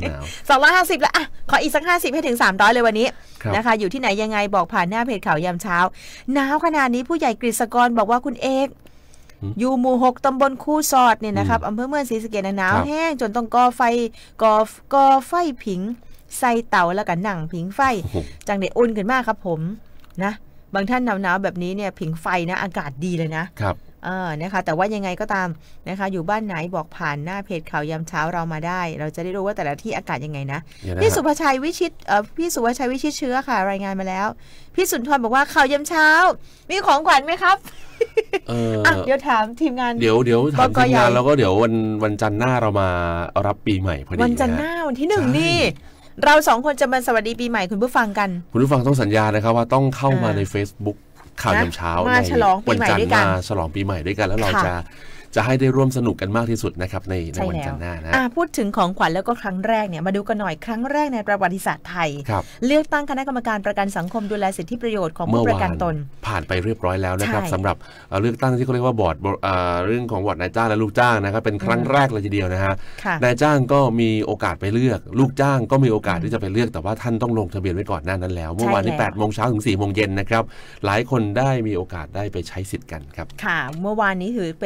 250แล้วขออีกสัก50ให้ถึง300เลยวันนี้นะคะอยู่ที่ไหนยังไงบอกผ่านหน้าเพจข่าวยามเช้าหนาวขนาดนี้ผู้ใหญ่กฤษกรบอกว่าคุณเอกอยู่หมู่6ตำบลคูสอดเนี่ยนะครับอำเภอเมืองศรีสะเกษหนาวแห้งจนต้องก่อไฟผิงใส่เตาแล้วกันหนังผิงไฟจังเด็ดอุ่นขึ้นมากครับผมนะบางท่านหนาวๆแบบนี้เนี่ยผิงไฟนะอากาศดีเลยนะครับนะคะแต่ว่ายังไงก็ตามนะคะอยู่บ้านไหนบอกผ่านหน้าเพจข่าวยามเช้าเรามาได้เราจะได้รู้ว่าแต่ละที่อากาศยังไงนะพี่สุภชัยวิชิตเชื้อค่ะรายงานมาแล้วพี่สุนทรบอกว่าข่าวยามเช้ามีของขวัญไหมครับเดี๋ยวถามทีมงานเดี๋ยวถามทีมงานแล้วก็เดี๋ยววันจันทร์หน้าเรามารับปีใหม่พอดีวันจันทร์หน้าวันที่1นี่เรา2คนจะมาสวัสดีปีใหม่คุณผู้ฟังกันคุณผู้ฟังต้องสัญญานะครับว่าต้องเข้ามาใน Facebook ข่าวยามเช้าในวันจันทร์มาฉลองปีใหม่ด้วยกันแล้วเราจะให้ได้ร่วมสนุกกันมากที่สุดนะครับในวันจันทร์หน้านะพูดถึงของขวัญแล้วก็ครั้งแรกเนี่ยมาดูกันหน่อยครั้งแรกในประวัติศาสตร์ไทยเลือกตั้งคณะกรรมการประกันสังคมดูแลสิทธิประโยชน์ของผู้ประกันตนผ่านไปเรียบร้อยแล้วนะครับสำหรับเลือกตั้งที่เขาเรียกว่าบอร์ดเรื่องของบอร์ดนายจ้างและลูกจ้างนะครับเป็นครั้งแรกเลยทีเดียวนะฮะนายจ้างก็มีโอกาสไปเลือกลูกจ้างก็มีโอกาสที่จะไปเลือกแต่ว่าท่านต้องลงทะเบียนไว้ก่อนหน้านั้นแล้วเมื่อวานนี้8 โมงเช้าถึง4 โมงเย็นนะครับหลายคนได้มีโอกาสได้ไปใช้สิทธิ์กันครับค่ะเมื่อวานนี้ถือเป็นครั้งแร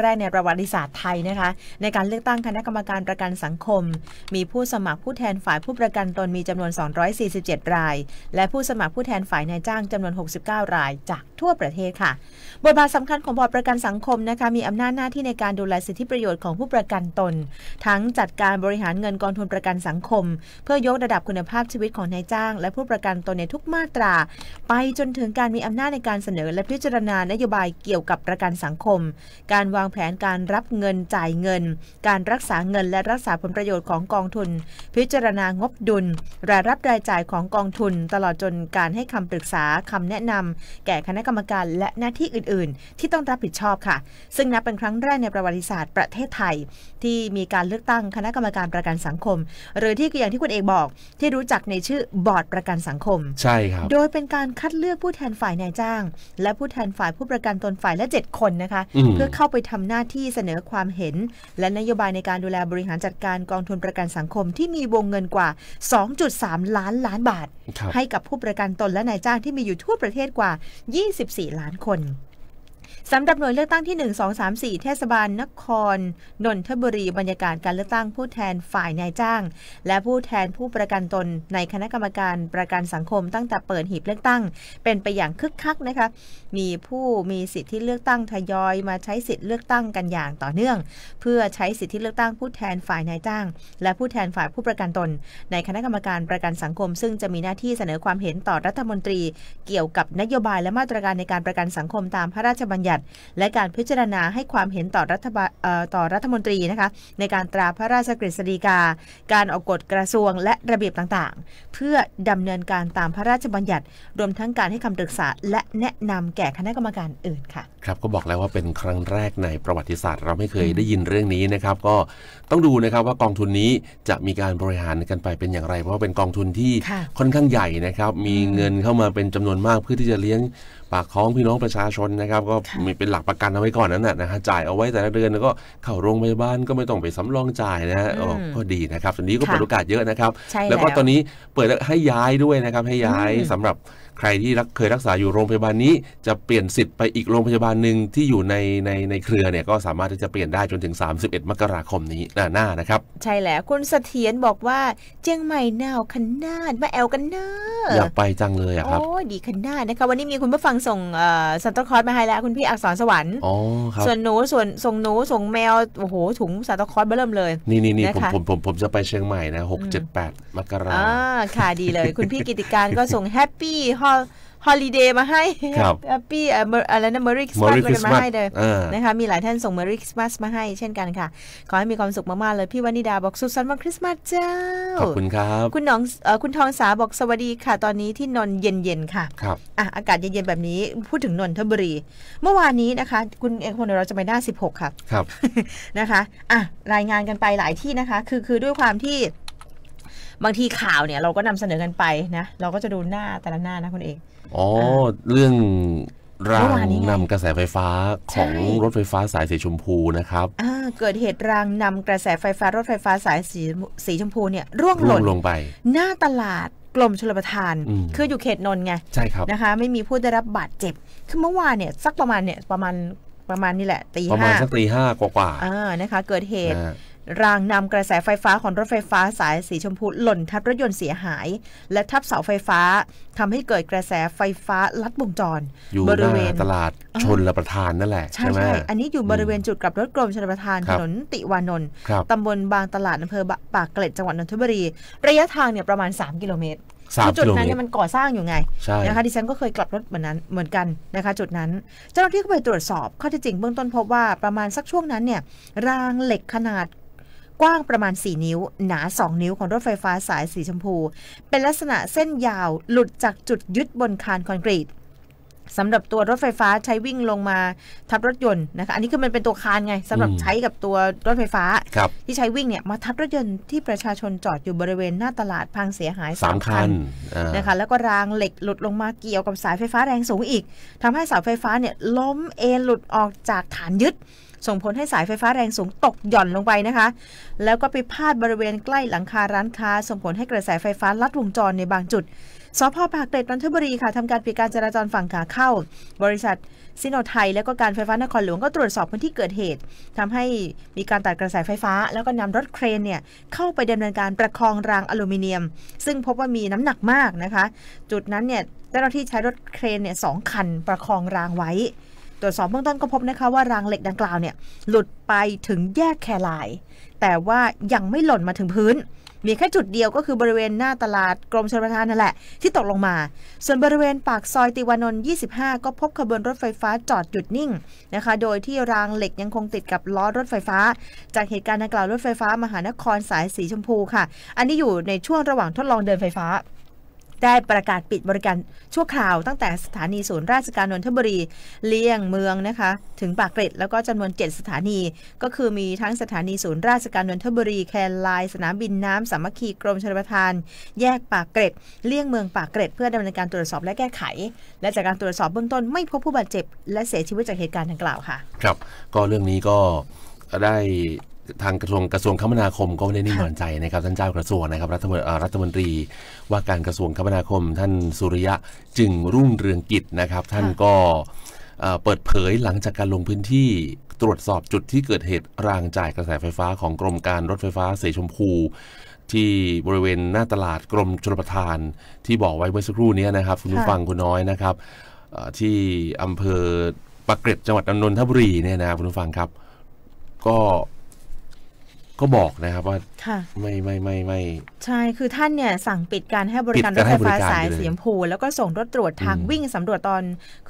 รกในประวัติศาสตร์ไทยนะคะในการเลือกตั้งคณะกรรมการประกันสังคมมีผู้สมัครผู้แทนฝ่ายผู้ประกันตนมีจำนวน247รายและผู้สมัครผู้แทนฝ่ายนายจ้างจำนวน69รายจากทั่วประเทศค่ะบทบาทสำคัญของบอร์ดประกันสังคมนะคะมีอำนาจหน้าที่ในการดูแลสิทธิประโยชน์ของผู้ประกันตนทั้งจัดการบริหารเงินกองทุนประกันสังคมเพื่อยกระดับคุณภาพชีวิตของนายจ้างและผู้ประกันตนในทุกมาตราไปจนถึงการมีอำนาจในการเสนอและพิจารณานโยบายเกี่ยวกับประกันสังคมการวางแผนการรับเงินจ่ายเงินการรักษาเงินและรักษาผลประโยชน์ของกองทุนพิจารณางบดุลรายรับรายจ่ายของกองทุนตลอดจนการให้คำปรึกษาคำแนะนำแก่คณะกรรมการและหน้าที่อื่นๆที่ต้องรับผิดชอบค่ะซึ่งนับเป็นครั้งแรกในประวัติศาสตร์ประเทศไทยที่มีการเลือกตั้งคณะกรรมการประกันสังคมหรือที่อย่างที่คุณเอกบอกที่รู้จักในชื่อบอร์ดประกันสังคมใช่ครับโดยเป็นการคัดเลือกผู้แทนฝ่ายนายจ้างและผู้แทนฝ่ายผู้ประกันตนฝ่ายละ7คนนะคะเพื่อเข้าไปทำหน้าที่เสนอความเห็นและนโยบายในการดูแลบริหารจัดการกองทุนประกันสังคมที่มีวงเงินกว่า 2.3 ล้านบาทให้กับผู้ประกันตนและนายจ้างที่มีอยู่ทั่วประเทศกว่า24ล้านคนสำหรับหน่วยเลือกตั้งที่ 1 2 3 4 เทศบาลนครนนทบุรีบรรยากาศการเลือกตั้งผู้แทนฝ่ายนายจ้างและผู้แทนผู้ประกันตนในคณะกรรมการประกันสังคมตั้งแต่เปิดหีบเลือกตั้งเป็นไปอย่างคึกคักนะคะมีผู้มีสิทธิเลือกตั้งทยอยมาใช้สิทธิเลือกตั้งกันอย่างต่อเนื่องเพื่อใช้สิทธิเลือกตั้งผู้แทนฝ่ายนายจ้างและผู้แทนฝ่ายผู้ประกันตนในคณะกรรมการประกันสังคมซึ่งจะมีหน้าที่เสนอความเห็นต่อรัฐมนตรีเกี่ยวกับนโยบายและมาตรการในการประกันสังคมตามพระราชบัญญัติและการพิจารณาให้ความเห็นต่อรัฐมนตรีนะคะในการตราพระราชกฤษฎีกาการออกกฎกระทรวงและระเบียบต่างๆเพื่อดำเนินการตามพระราชบัญญัติรวมทั้งการให้คำปรึกษาและแนะนำแก่คณะกรรมการอื่นค่ะครับก็บอกแล้วว่าเป็นครั้งแรกในประวัติศาสตร์เราไม่เคยได้ยินเรื่องนี้นะครับก็ต้องดูนะครับว่ากองทุนนี้จะมีการบริหารกันไปเป็นอย่างไรเพราะว่าเป็นกองทุนที่ค่อนข้างใหญ่นะครับมีเงินเข้ามาเป็นจำนวนมากเพื่อที่จะเลี้ยงปากท้องพี่น้องประชาชนนะครับก็มีเป็นหลักประกันเอาไว้ก่อนนั้นนะฮะจ่ายเอาไว้แต่ละเดือนแล้วก็เข้าโรงพยาบาลก็ไม่ต้องไปสำรองจ่ายนะฮะก็ดีนะครับตอนนี้ก็เปิดโอกาสเยอะนะครับแล้วก็ตอนนี้เปิดให้ย้ายด้วยนะครับให้ย้ายสำหรับใครที่เคยรักษาอยู่โรงพยาบาลนี้จะเปลี่ยนสิทธิ์ไปอีกโรงพยาบาลหนึ่งที่อยู่ในเครือเนี่ยก็สามารถที่จะเปลี่ยนได้จนถึง31มกราคมนี้หน้านะครับใช่แล้วคุณเสถียรบอกว่าเชียงใหม่หนาวขนาดมาแอลกันเนอะอยากไปจังเลยอะครับโอ้ดีขนาดนะคะวันนี้มีคุณผู้ฟังส่งซันตาคลอสมาให้แล้วคุณพี่อักษรสวรรค์ส่วนหนูส่งแมวโอ้โหถุงซันตาคลอสเบิ่มเลยนี่ผมจะไปเชียงใหม่นะ6-7-8 มกราคมค่ะดีเลยคุณพี่กิติการก็ส่งแฮปปี้ฮอลิเดย์มาให้แฮปปี้อะไรนะเมอรี่คริสต์มาสก็มาให้เลยนะคะมีหลายท่านส่งเมอรี่คริสต์มาสมาให้เช่นกันค่ะขอให้มีความสุขมากๆเลยพี่วนิดาบอกสุขสันต์วันคริสต์มาสเจ้าขอบคุณครับคุณทองสาบอกสวัสดีค่ะตอนนี้ที่นนท์เย็นๆค่ะครับอากาศเย็นๆแบบนี้พูดถึงนนทบุรีเมื่อวานนี้นะคะคุณเอกพลเราจะไปหน้า16ค่ะครับนะคะรายงานกันไปหลายที่นะคะคือด้วยความที่บางทีข่าวเนี่ยเราก็นำเสนอกันไปนะเราก็จะดูหน้าแต่ละหน้านะคุณเอกเรื่องรางนำกระแสไฟฟ้าของรถไฟฟ้าสายสีชมพูนะครับเกิดเหตุรางนำกระแสไฟฟ้ารถไฟฟ้าสายสีชมพูเนี่ยร่วงหล่นลงไปหน้าตลาดกรมชลประทานคืออยู่เขตนนท์ไงใช่ครับนะคะไม่มีผู้ได้รับบาดเจ็บคือเมื่อวานเนี่ยสักประมาณนี่แหละตีประมาณสักตี 5กว่านะคะเกิดเหตุรางนำกระแสไฟฟ้าของรถไฟฟ้าสายสีชมพูหล่นทับรถยนต์เสียหายและทับเสาไฟฟ้าทำให้เกิดกระแสไฟฟ้าลัดวงจรอยู่บริเวณตลาดชลประทานนั่นแหละใช่ไหมอันนี้อยู่บริเวณจุดกลับรถกรมชลประทานถนนติวานนท์ตำบลบางตลาดอำเภอปากเกร็ดจังหวัดนนทบุรีระยะทางเนี่ยประมาณ3กิโลเมตรจุดนั้นเนี่ยมันก่อสร้างอยู่ไงนะคะดิฉันก็เคยกลับรถเหมือนกันนะคะจุดนั้นเจ้าหน้าที่ก็ไปตรวจสอบข้อเท็จจริงเบื้องต้นพบว่าประมาณสักช่วงนั้นเนี่ยรางเหล็กขนาดกว้างประมาณ4นิ้วหนา2นิ้วของรถไฟฟ้าสายสีชมพูเป็นลักษณะเส้นยาวหลุดจากจุดยึดบนคานคอนกรีตสำหรับตัวรถไฟฟ้าใช้วิ่งลงมาทับรถยนต์นะคะอันนี้คือมันเป็นตัวคานไงสำหรับใช้กับตัวรถไฟฟ้าที่ใช้วิ่งเนี่ยมาทับรถยนต์ที่ประชาชนจอดอยู่บริเวณหน้าตลาดพังเสียหาย3 คันนะคะแล้วก็รางเหล็กหลุดลงมาเกี่ยวกับสายไฟฟ้าแรงสูงอีกทำให้เสาไฟฟ้าเนี่ยล้มเอนหลุดออกจากฐานยึดส่งผลให้สายไฟฟ้าแรงสูงตกหย่อนลงไปนะคะแล้วก็ไปพาดบริเวณใกล้หลังคาร้านค้าส่งผลให้กระแสไฟฟ้าลัดวงจรในบางจุดสภ.ปากเกร็ดนนทบุรีค่ะทำการปิดการจราจรฝั่งขาเข้าบริษัทซิโนไทยและก็การไฟฟ้านครหลวงก็ตรวจสอบพื้นที่เกิดเหตุทำให้มีการตัดกระแสไฟฟ้าแล้วก็นำรถเครนเนี่ยเข้าไปดำเนินการประคองรางอลูมิเนียมซึ่งพบว่ามีน้ำหนักมากนะคะจุดนั้นเนี่ยเจ้าหน้าที่ใช้รถเครนเนี่ย2 คันประคองรางไว้ตรวจสอบเบื้องต้นก็พบนะคะว่ารางเหล็กดังกล่าวเนี่ยหลุดไปถึงแยกแคไลน์แต่ว่ายังไม่หล่นมาถึงพื้นมีแค่จุดเดียวก็คือบริเวณหน้าตลาดกรมชลประทานนั่นแหละที่ตกลงมาส่วนบริเวณปากซอยติวานนท์25ก็พบขบวนรถไฟฟ้าจอดหยุดนิ่งนะคะโดยที่รางเหล็กยังคงติดกับล้อรถไฟฟ้าจากเหตุการณ์ดังกล่าวรถไฟฟ้ามหานครสายสีชมพูค่ะอันนี้อยู่ในช่วงระหว่างทดลองเดินไฟฟ้าได้ประกาศปิดบริการชั่วคราวตั้งแต่สถานีศูนย์ราชการนนทบุรีเลี่ยงเมืองนะคะถึงปากเกร็ดแล้วก็จำนวน7 สถานีก็คือมีทั้งสถานีศูนย์ราชการนนทบุรีแคไลน์สนามบินน้ำสามัคคีกรมชลประทานแยกปากเกร็ดเลี่ยงเมืองปากเกร็ดเพื่อดำเนินการตรวจสอบและแก้ไขและจากการตรวจสอบเบื้องต้นไม่พบผู้บาดเจ็บและเสียชีวิตจากเหตุการณ์ดังกล่าวค่ะครับก็เรื่องนี้ก็ได้ทางกระทรวงคมนาคมก็ไม่ได้นิ่งนอนใจนะครับท่านเจ้ากระทรวงนะครับรัฐมนตรีว่าการกระทรวงคมนาคมท่านสุริยะจึงรุ่งเรืองกิจนะครับท่านก็เปิดเผยหลังจากการลงพื้นที่ตรวจสอบจุดที่เกิดเหตุรางจ่ายกระแสไฟฟ้าของกรมการรถไฟฟ้าสายชมพูที่บริเวณหน้าตลาดกรมชลประทานที่บอกไว้เมื่อสักครู่นี้นะครับคุณผู้ฟังคุณน้อยนะครับที่อำเภอปากเกร็ดจังหวัดนนทบุรีเนี่ยนะคุณผู้ฟังครับก็บอกนะครับว่าไม่ใช่คือท่านเนี่ยสั่งปิดการให้บริการรถไฟฟ้าสายสีชมพูแล้วก็ส่งรถตรวจทางวิ่งสำรวจตอน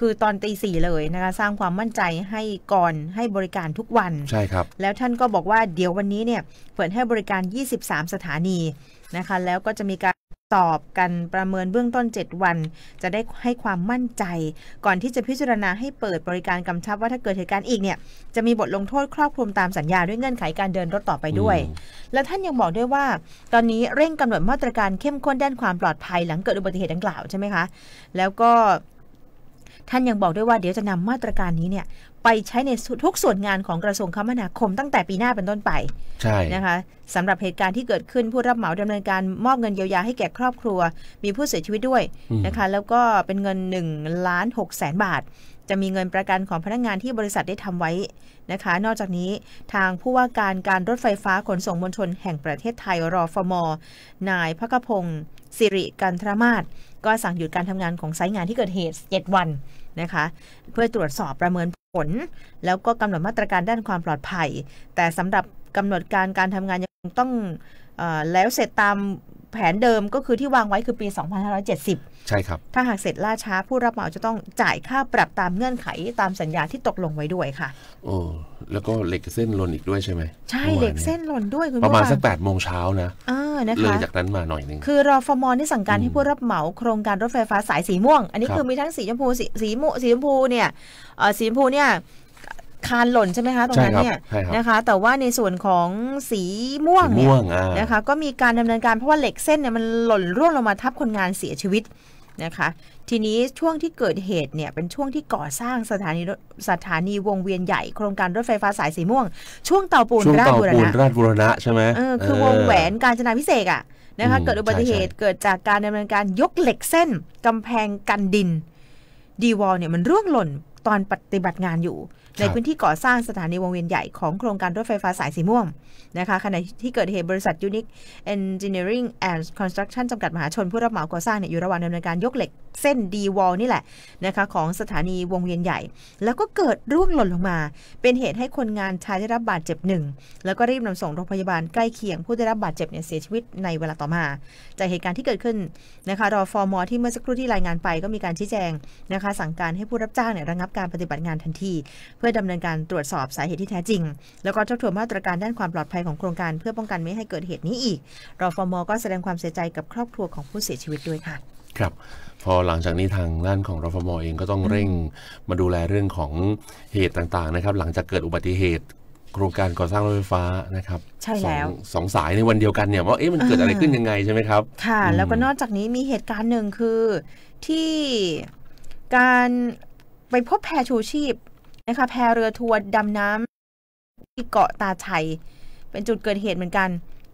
4 เลยนะคะสร้างความมั่นใจให้ก่อนให้บริการทุกวันใช่ครับแล้วท่านก็บอกว่าเดี๋ยววันนี้เนี่ยเปิดให้บริการ23 สถานีนะคะแล้วก็จะมีการสอบกันประเมินเบื้องต้น7 วันจะได้ให้ความมั่นใจก่อนที่จะพิจารณาให้เปิดบริการกำชับว่าถ้าเกิดเหตุการณ์อีกเนี่ยจะมีบทลงโทษครอบคลุมตามสัญญาด้วยเงื่อนไขการเดินรถต่อไปด้วยและท่านยังบอกด้วยว่าตอนนี้เร่งกำหนดมาตรการเข้มข้นด้านความปลอดภัยหลังเกิดอุบัติเหตุดังกล่าวใช่ไหมคะแล้วก็ท่านยังบอกด้วยว่าเดี๋ยวจะนำมาตรการนี้เนี่ยไปใช้ในทุกส่วนงานของกระทรวงคมนาคมตั้งแต่ปีหน้าเป็นต้นไปใช่นะคะสำหรับเหตุการณ์ที่เกิดขึ้นผู้รับเหมาดำเนินการมอบเงินเยียวยาให้แก่ครอบครัวมีผู้เสียชีวิตด้วยนะคะแล้วก็เป็นเงิน1,600,000 บาทจะมีเงินประกันของพนักงานที่บริษัทได้ทำไว้นะคะนอกจากนี้ทางผู้ว่าการรถไฟฟ้าขนส่งมวลชนแห่งประเทศไทยรฟม.นายภคพงศ์สิริกันทรมาศก็สั่งหยุดการทำงานของไซต์งานที่เกิดเหตุ7 วันนะคะเพื่อตรวจสอบประเมินผลแล้วก็กำหนดมาตรการด้านความปลอดภัยแต่สำหรับกำหนดการทำงานยังต้องแล้วเสร็จตามแผนเดิมก็คือที่วางไว้คือปี 2570 ใช่ครับถ้าหากเสร็จล่าช้าผู้รับเหมาจะต้องจ่ายค่าปรับตามเงื่อนไขตามสัญญาที่ตกลงไว้ด้วยค่ะโอ้แล้วก็เหล็กเส้นหล่นอีกด้วยใช่ไหมใช่เหล็กเส้นหล่นด้วยคุณประมาณสัก 8 โมงเช้านะนะคะเลยจากนั้นมาหน่อยนึงคือรฟม.นี่สั่งการให้ผู้รับเหมาโครงการรถไฟฟ้าสายสีม่วงอันนี้คือมีทั้งสีชมพูสีชมพูเนี่ยสีชมพูเนี่ยคานหล่นใช่ไหมคะตรงนั้นเนี่ยนะคะแต่ว่าในส่วนของสีม่วงเนี่ยนะคะก็มีการดำเนินการเพราะว่าเหล็กเส้นเนี่ยมันหล่นร่วงลงมาทับคนงานเสียชีวิตนะคะทีนี้ช่วงที่เกิดเหตุเนี่ยเป็นช่วงที่ก่อสร้างสถานีวงเวียนใหญ่โครงการรถไฟฟ้าสายสีม่วงช่วงเตาปูนราชบุรณะใช่ไหมคือวงแหวนกาญจนาภิเษกอ่ะนะคะเกิดอุบัติเหตุเกิดจากการดำเนินการยกเหล็กเส้นกำแพงกันดินดีวอลเนี่ยมันร่วงหล่นตอนปฏิบัติงานอยู่ในพื้นที่ก่อสร้างสถานีวงเวียนใหญ่ของโครงการรถไฟฟ้าสายสีม่วงนะคะขณะที่เกิดเหตุบริษัท Unique Engineering and Construction จำกัดมหาชนผู้รับเหมาก่อสร้างเนี่ยอยู่ระหว่างดำเนินการยกเหล็กเส้นดีวอลนี่แหละนะคะของสถานีวงเวียนใหญ่แล้วก็เกิดร่วงหล่นลงมาเป็นเหตุให้คนงานชายได้รับบาดเจ็บ1แล้วก็รีบนำส่งโรงพยาบาลใกล้เคียงผู้ได้รับบาดเจ็บเนี่ยเสียชีวิตในเวลาต่อมาจากเหตุการณ์ที่เกิดขึ้นนะคะรฟม.ที่เมื่อสักครู่ที่รายงานไปก็มีการชี้แจงนะคะสั่งการให้ผู้รับจ้างเนี่ยระงับการปฏิบัติงานทันทีเพื่อดำเนินการตรวจสอบสาเหตุที่แท้จริงแล้วก็ทบทวนมาตรการด้านความปลอดภัยของโครงการเพื่อป้องกันไม่ให้เกิดเหตุนี้อีกรฟม.ก็แสดงความเสียใจกับครอบครัวของผู้เสียชีวิตด้วยค่ะครับพอหลังจากนี้ทางด้านของรฟม.เองก็ต้องเร่งมาดูแลเรื่องของเหตุต่างๆนะครับหลังจากเกิดอุบัติเหตุโครงการก่อสร้างรถไฟฟ้านะครับใช่แล้วสองสายในวันเดียวกันเนี่ยว่ามันเกิดอะไรขึ้นยังไงใช่ไหมครับค่ะแล้วก็นอกจากนี้มีเหตุการณ์หนึ่งคือที่การไปพบแพชูชีพนะคะแพเรือทัวร์ดำน้ำที่เกาะตาชัยเป็นจุดเกิดเหตุเหมือนกัน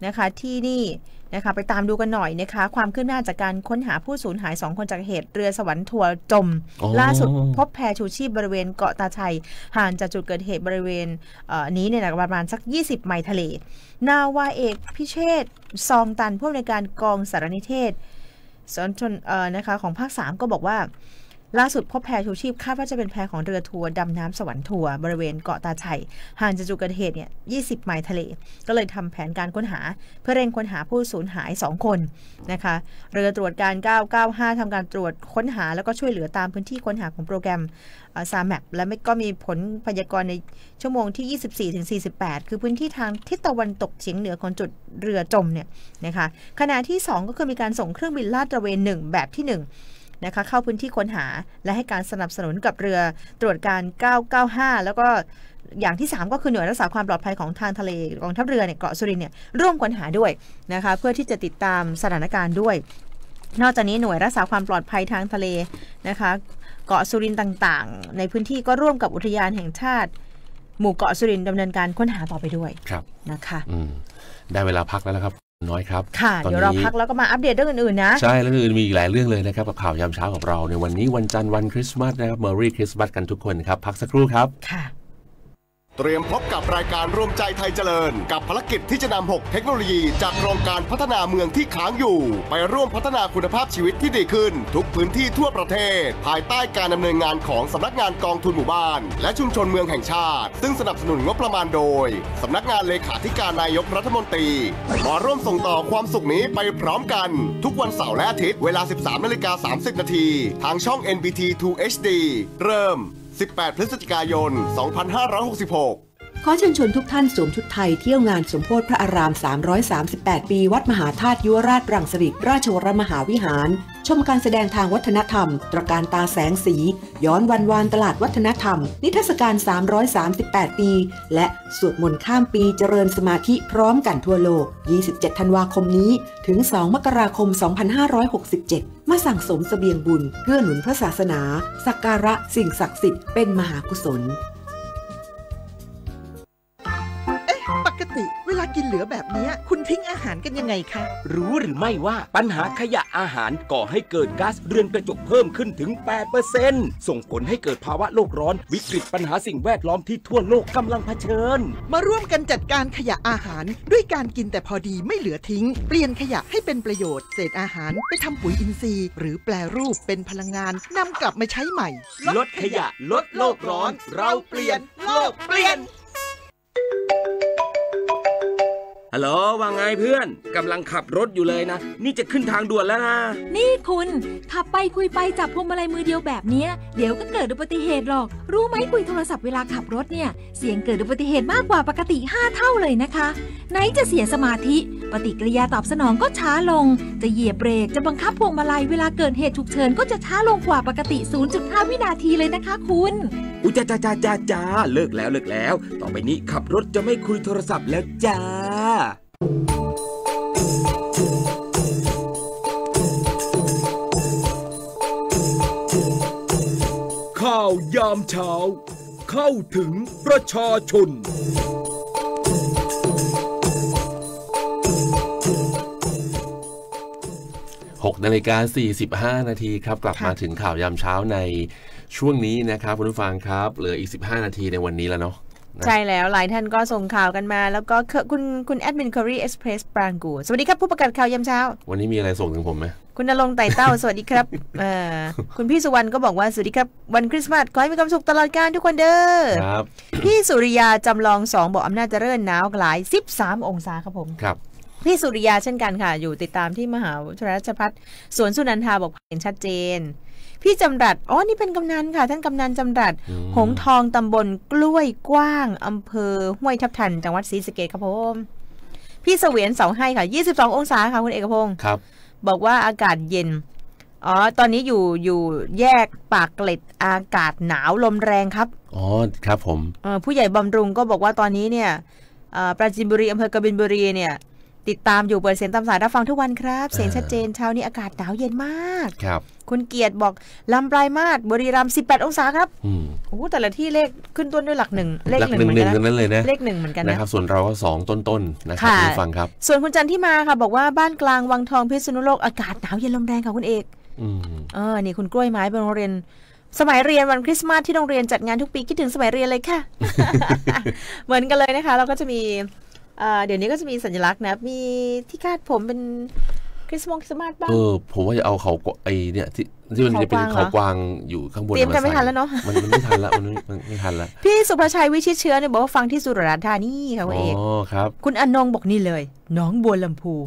นะคะที่นี่นะคะไปตามดูกันหน่อยนะคะความคืบหน้าจากการค้นหาผู้สูญหาย2คนจากเหตุเรือสวรรค์ทัวร์จมล่าสุดพบแพชูชีพบริเวณเกาะตาชัยห่างจากจุดเกิดเหตุบริเวณนี้เนี่ยประมาณสัก20 ไมล์ทะเลนาวาเอกพิเชษซองตันผู้อำนวยการกองสารนิเทศสนชนนะคะของภาค3ก็บอกว่าล่าสุดพบแพชูชีพคาดว่าจะเป็นแพของเรือทัวร์ดำน้ำสวรรค์ทัวร์บริเวณเกาะตาชัยห่างจากจุดเกิดเหตุเนี่ย20 ไมล์ทะเลก็เลยทำแผนการค้นหาเพื่อเร่งค้นหาผู้สูญหาย2 คนนะคะเรือตรวจการ995ทำการตรวจค้นหาแล้วก็ช่วยเหลือตามพื้นที่ค้นหาของโปรแกรมSAMAP และก็มีผลพยากรณ์ในชั่วโมงที่24-48คือพื้นที่ทางทิศตะวันตกเฉียงเหนือของจุดเรือจมเนี่ยนะคะขณะที่2ก็คือมีการส่งเครื่องบินลาดตระเวน1แบบที่1นะคะเข้าพื้นที่ค้นหาและให้การสนับสนุนกับเรือตรวจการ995แล้วก็อย่างที่3ก็คือหน่วยรักษาความปลอดภัยของทางทะเลกองทัพเรือเนี่ยเกาะสุรินทร์เนี่ยร่วมค้นหาด้วยนะคะเพื่อที่จะติดตามสถานการณ์ด้วยนอกจากนี้หน่วยรักษาความปลอดภัยทางทะเลนะคะเกาะสุรินทร์ต่างๆในพื้นที่ก็ร่วมกับอุทยานแห่งชาติหมู่เกาะสุรินทร์ดำเนินการค้นหาต่อไปด้วยนะคะได้เวลาพักแล้วนะครับน้อยครับค่ะเดี๋ยวเราพักแล้วก็มาอัปเดตเรื่องอื่นๆนะใช่เรื่องอื่นมีอีกหลายเรื่องเลยนะครับกับข่าวยามเช้ากับเราในวันนี้วันจันทร์วันคริสต์มาสนะครับ Merry Christmas กันทุกคนครับพักสักครู่ครับค่ะเตรียมพบกับรายการร่วมใจไทยเจริญกับภารกิจที่จะนำ6เทคโนโลยีจากโครงการพัฒนาเมืองที่ค้างอยู่ไปร่วมพัฒนาคุณภาพชีวิตที่ดีขึ้นทุกพื้นที่ทั่วประเทศภายใต้การดำเนินงานของสำนักงานกองทุนหมู่บ้านและชุมชนเมืองแห่งชาติซึ่งสนับสนุนงบประมาณโดยสำนักงานเลขาธิการนายกรัฐมนตรีมาร่วมส่งต่อความสุขนี้ไปพร้อมกันทุกวันเสาร์และอาทิตย์เวลา 13:30 น.ทางช่อง NBT 2 HD เริ่ม18 พฤศจิกายน 2566 ขอเชิญชวนทุกท่านสวมชุดไทยเที่ยวงานสมโภชพระอาราม338 ปีวัดมหาธาตุยุวราชรังสฤษราชวรมหาวิหารชมการแสดงทางวัฒนธรรมตระการตาแสงสีย้อนวันวานตลาดวัฒนธรรมนิทรรศการ338 ปีและสวดมนต์ข้ามปีเจริญสมาธิพร้อมกันทั่วโลก27 ธันวาคมนี้ถึง 2 มกราคม 2567มาสั่งสมเสบียงบุญเพื่อหนุนพระศาสนาสักการะสิ่งศักดิ์สิทธิ์เป็นมหากุศลปกติเวลากินเหลือแบบนี้คุณทิ้งอาหารกันยังไงคะรู้หรือไม่ว่าปัญหาขยะอาหารก่อให้เกิดก๊าซเรือนกระจกเพิ่มขึ้นถึง 8% ส่งผลให้เกิดภาวะโลกร้อนวิกฤตปัญหาสิ่งแวดล้อมที่ทั่วโลกกำลังเผชิญมาร่วมกันจัดการขยะอาหารด้วยการกินแต่พอดีไม่เหลือทิ้งเปลี่ยนขยะให้เป็นประโยชน์เศษอาหารไปทำปุ๋ยอินทรีย์หรือแปรรูปเป็นพลังงานนำกลับมาใช้ใหม่ลดขยะลดโลกร้อนเราเปลี่ยนโลกเปลี่ยนฮัลโหลว่าไงเพื่อนกำลังขับรถอยู่เลยนะนี่จะขึ้นทางด่วนแล้วนะนี่คุณขับไปคุยไปจับพวงมาลัยมือเดียวแบบนี้เดี๋ยวก็เกิดอุบัติเหตุหรอกรู้ไหมคุยโทรศัพท์เวลาขับรถเนี่ยเสี่ยงเกิดอุบัติเหตุมากกว่าปกติ5 เท่าเลยนะคะไหนจะเสียสมาธิปฏิกิริยาตอบสนองก็ช้าลงจะเหยียบเบรกจะบังคับพวงมาลัยเวลาเกิดเหตุฉุกเฉินก็จะช้าลงกว่าปกติ 0.5 วินาทีเลยนะคะคุณอุ๊ยจ้าเลิกแล้วต่อไปนี้ขับรถจะไม่คุยโทรศัพท์แล้วจ้าข่าวยามเช้าเข้าถึงประชาชน 6:45 นาทีครับกลับมาถึงข่าวยามเช้าในช่วงนี้นะครับคุณผู้ฟังครับเหลืออีก15 นาทีในวันนี้แล้วเนาะใช่แล้วหลายท่านก็ส่งข่าวกันมาแล้วก็คุณแอดมิน Curry Express ปรางกูสวัสดีครับผู้ประกาศข่าวยามเช้าวันนี้มีอะไรส่งถึงผมไหมคุณณรงค์ไต่เต้า สวัสดีครับ คุณพี่สุวรรณก็บอกว่าสวัสดีครับวันคริสต์มาสขอให้มีความสุขตลอดกาลทุกคนเด้อครับพี่สุริยาจำลอง2บอกอำนาจเจริญหนาวหลาย13 องศาครับผมครับพี่สุริยาเช่นกันค่ะอยู่ติดตามที่มหาวิทยาลัยราชภัฏสวนสุนันทาบอกเห็นชัดเจนพี่จำรัดนี่เป็นกำนันค่ะท่านกำนันจำรัดหงทองตำบลกล้วยกว้างอำเภอห้วยทับทันจังหวัดศรีสะเกษครับผมพี่เสวียนเสาให้ค่ะ22 องศาค่ะคุณเอกพงศ์ครับบอกว่าอากาศเย็นตอนนี้อยู่แยกปากเกร็ดอากาศหนาวลมแรงครับครับผมผู้ใหญ่บำรุงก็บอกว่าตอนนี้เนี่ยปราจีนบุรีอำเภอกบินบุรีเนี่ยติดตามอยู่เปิดเสียงตามสายรับฟังทุกวันครับเสียงชัดเจนเช้านี้อากาศหนาวเย็นมากครับคุณเกียรติบอกลำปลายมาศบุรีรัมย์18 องศาครับโอ้แต่ละที่เลขขึ้นต้นด้วยหลักหนึ่งเลขหนึ่งเหมือนกันนั่นเลยนะเลขหนึ่งเหมือนกันนะครับส่วนเราก็2ต้นๆนะครับคุณฟังครับส่วนคุณจันที่มาค่ะบอกว่าบ้านกลางวังทองพิษณุโลกอากาศหนาวเย็นลมแรงค่ะคุณเอกนี่คุณกล้วยไม้เป็นโรงเรียนสมัยเรียนวันคริสต์มาสที่โรงเรียนจัดงานทุกปีคิดถึงสมัยเรียนเลยค่ะ เหมือนกันเลยนะคะเราก็จะมีเดี๋ยวนี้ก็จะมีสัญลักษณ์นะมีที่คาดผมเป็นคริสต์มาสบ้างผมว่าจะเอาเขาไอเนี่ยที่มันจะเป็นเขากวางอยู่ข้างบนเตรียมกันไม่ทันแล้วเนาะมันไม่ทันแล้วมันไม่ทันแล้วพี่สุภชัยวิชิตเชื้อเนี่ยบอกว่าฟังที่สุราษฎร์ธานีค่ะคุณเอกครับคุณอนงบอกนี่เลยน้องบัวลำพู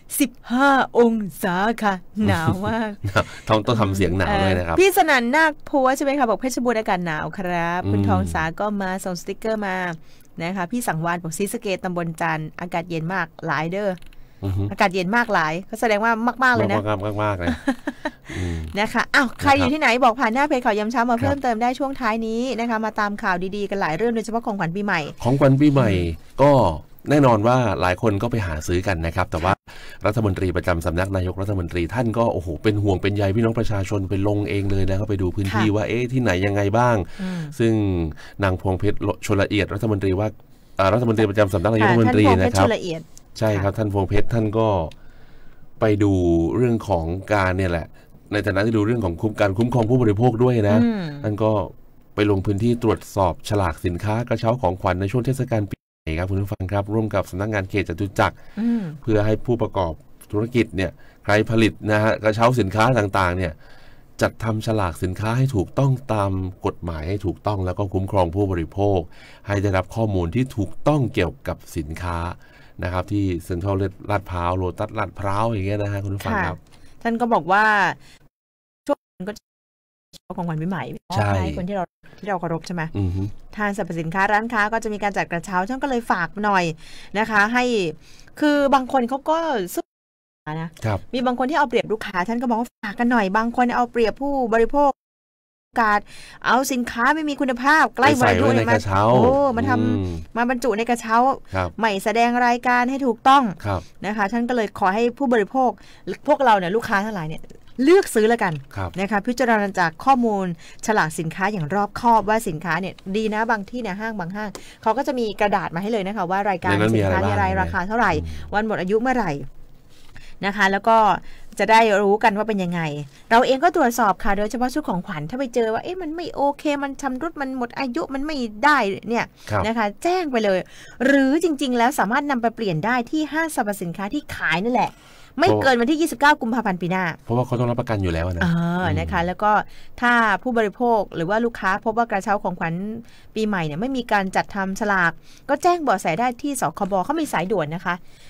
15 องศาค่ะหนาวมากต้องทำเสียงหนาวด้วยนะครับพี่สนั่นนาคพัวใช่ไหมคะบอกเพชรบูรณ์อากาศหนาวครับคุณทองสาก็มาส่งสติ๊กเกอร์มานะคะพี่สังวานบอกศรีสะเกษตำบลจันทร์อากาศเย็นมากหลายเด้ออากาศเย็นมากหลายก็แสดงว่ามากๆเลยนะมากเลยนะคะอ้าวใครอยู่ที่ไหนบอกผ่านหน้าเพจข่าวยามเช้ามาเพิ่มเติมได้ช่วงท้ายนี้นะคะมาตามข่าวดีๆกันหลายเรื่องโดยเฉพาะของขวัญปีใหม่ของขวัญปีใหม่ก็แน่นอนว่าหลายคนก็ไปหาซื้อกันนะครับแต่ว่ารัฐมนตรีประจำสำนักนายกรัฐมนตรีท่านก็โอ้โหเป็นห่วงเป็นใยพี่น้องประชาชนไปลงเองเลยนะเขาไปดูพื้นที่ว่าที่ไหนยังไงบ้างซึ่งนางพวงเพชรชลละเอียดรัฐมนตรีประจำสำนักนายกรัฐมนตรีนะครับใช่ครับท่านพวงเพชรท่านก็ไปดูเรื่องของการเนี่ยแหละในฐานะที่ดูเรื่องของการคุ้มครองผู้บริโภคด้วยนะท่านก็ไปลงพื้นที่ตรวจสอบฉลากสินค้ากระเช้าของขวัญในช่วงเทศกาลปีใหม่ครับคุณผู้ฟังครับร่วมกับสำนักงานเขตจตุจักรเพื่อให้ผู้ประกอบธุรกิจเนี่ยใครผลิตนะฮะกระเช้าสินค้าต่างๆเนี่ยจัดทำฉลากสินค้าให้ถูกต้องตามกฎหมายให้ถูกต้องแล้วก็คุ้มครองผู้บริโภคให้ได้รับข้อมูลที่ถูกต้องเกี่ยวกับสินค้านะครับที่เซ็นทรัลลาดพร้าวโลตัสลาดพร้าวอย่างเงี้ยนะฮะคุณผู้ฟังครับท่านก็บอกว่าช่วงก็ของขวัญปีใหม่ให้คนที่เราเคารพใช่ไหมทางสรรพสินค้าร้านค้าก็จะมีการจัดกระเช้าท่านก็เลยฝากหน่อยนะคะให้คือบางคนเขาก็ซื้อนะมีบางคนที่เอาเปรียบลูกค้าท่านก็บอกว่าฝากกันหน่อยบางคนเอาเปรียบผู้บริโภคการเอาสินค้าไม่มีคุณภาพใกล้วันด้วยมามาทำมาบรรจุในกระเช้าใหม่แสดงรายการให้ถูกต้องนะคะท่านก็เลยขอให้ผู้บริโภคพวกเราเนี่ยลูกค้าทั้งหลายเนี่ยเลือกซื้อแล้วกันนะคะพิจารณาจากข้อมูลฉลากสินค้าอย่างรอบคอบว่าสินค้าเนี่ยดีนะบางที่เนี่ยห้างบางห้างเขาก็จะมีกระดาษมาให้เลยนะคะว่ารายการสินค้าอะไรราคาเท่าไหร่วันหมดอายุเมื่อไหร่นะคะแล้วก็จะได้รู้กันว่าเป็นยังไงเราเองก็ตรวจสอบค่ะโดยเฉพาะชุดของขวัญถ้าไปเจอว่ามันไม่โอเคมันชำรุดมันหมดอายุมันไม่ได้เนี่ยนะคะแจ้งไปเลยหรือจริงๆแล้วสามารถนำไปเปลี่ยนได้ที่ห้างสรรพสินค้าที่ขายนั่นแหละไม่เกินวันที่29 กุมภาพันธ์ปีหน้าเพราะว่าเขาต้องรับประกันอยู่แล้วนะนะคะแล้วก็ถ้าผู้บริโภคหรือว่าลูกค้าพบว่ากระเช้าของขวัญปีใหม่เนี่ยไม่มีการจัดทำฉลากก็แจ้งเบาะแสได้ที่สคบเขามีสายด่วนนะคะ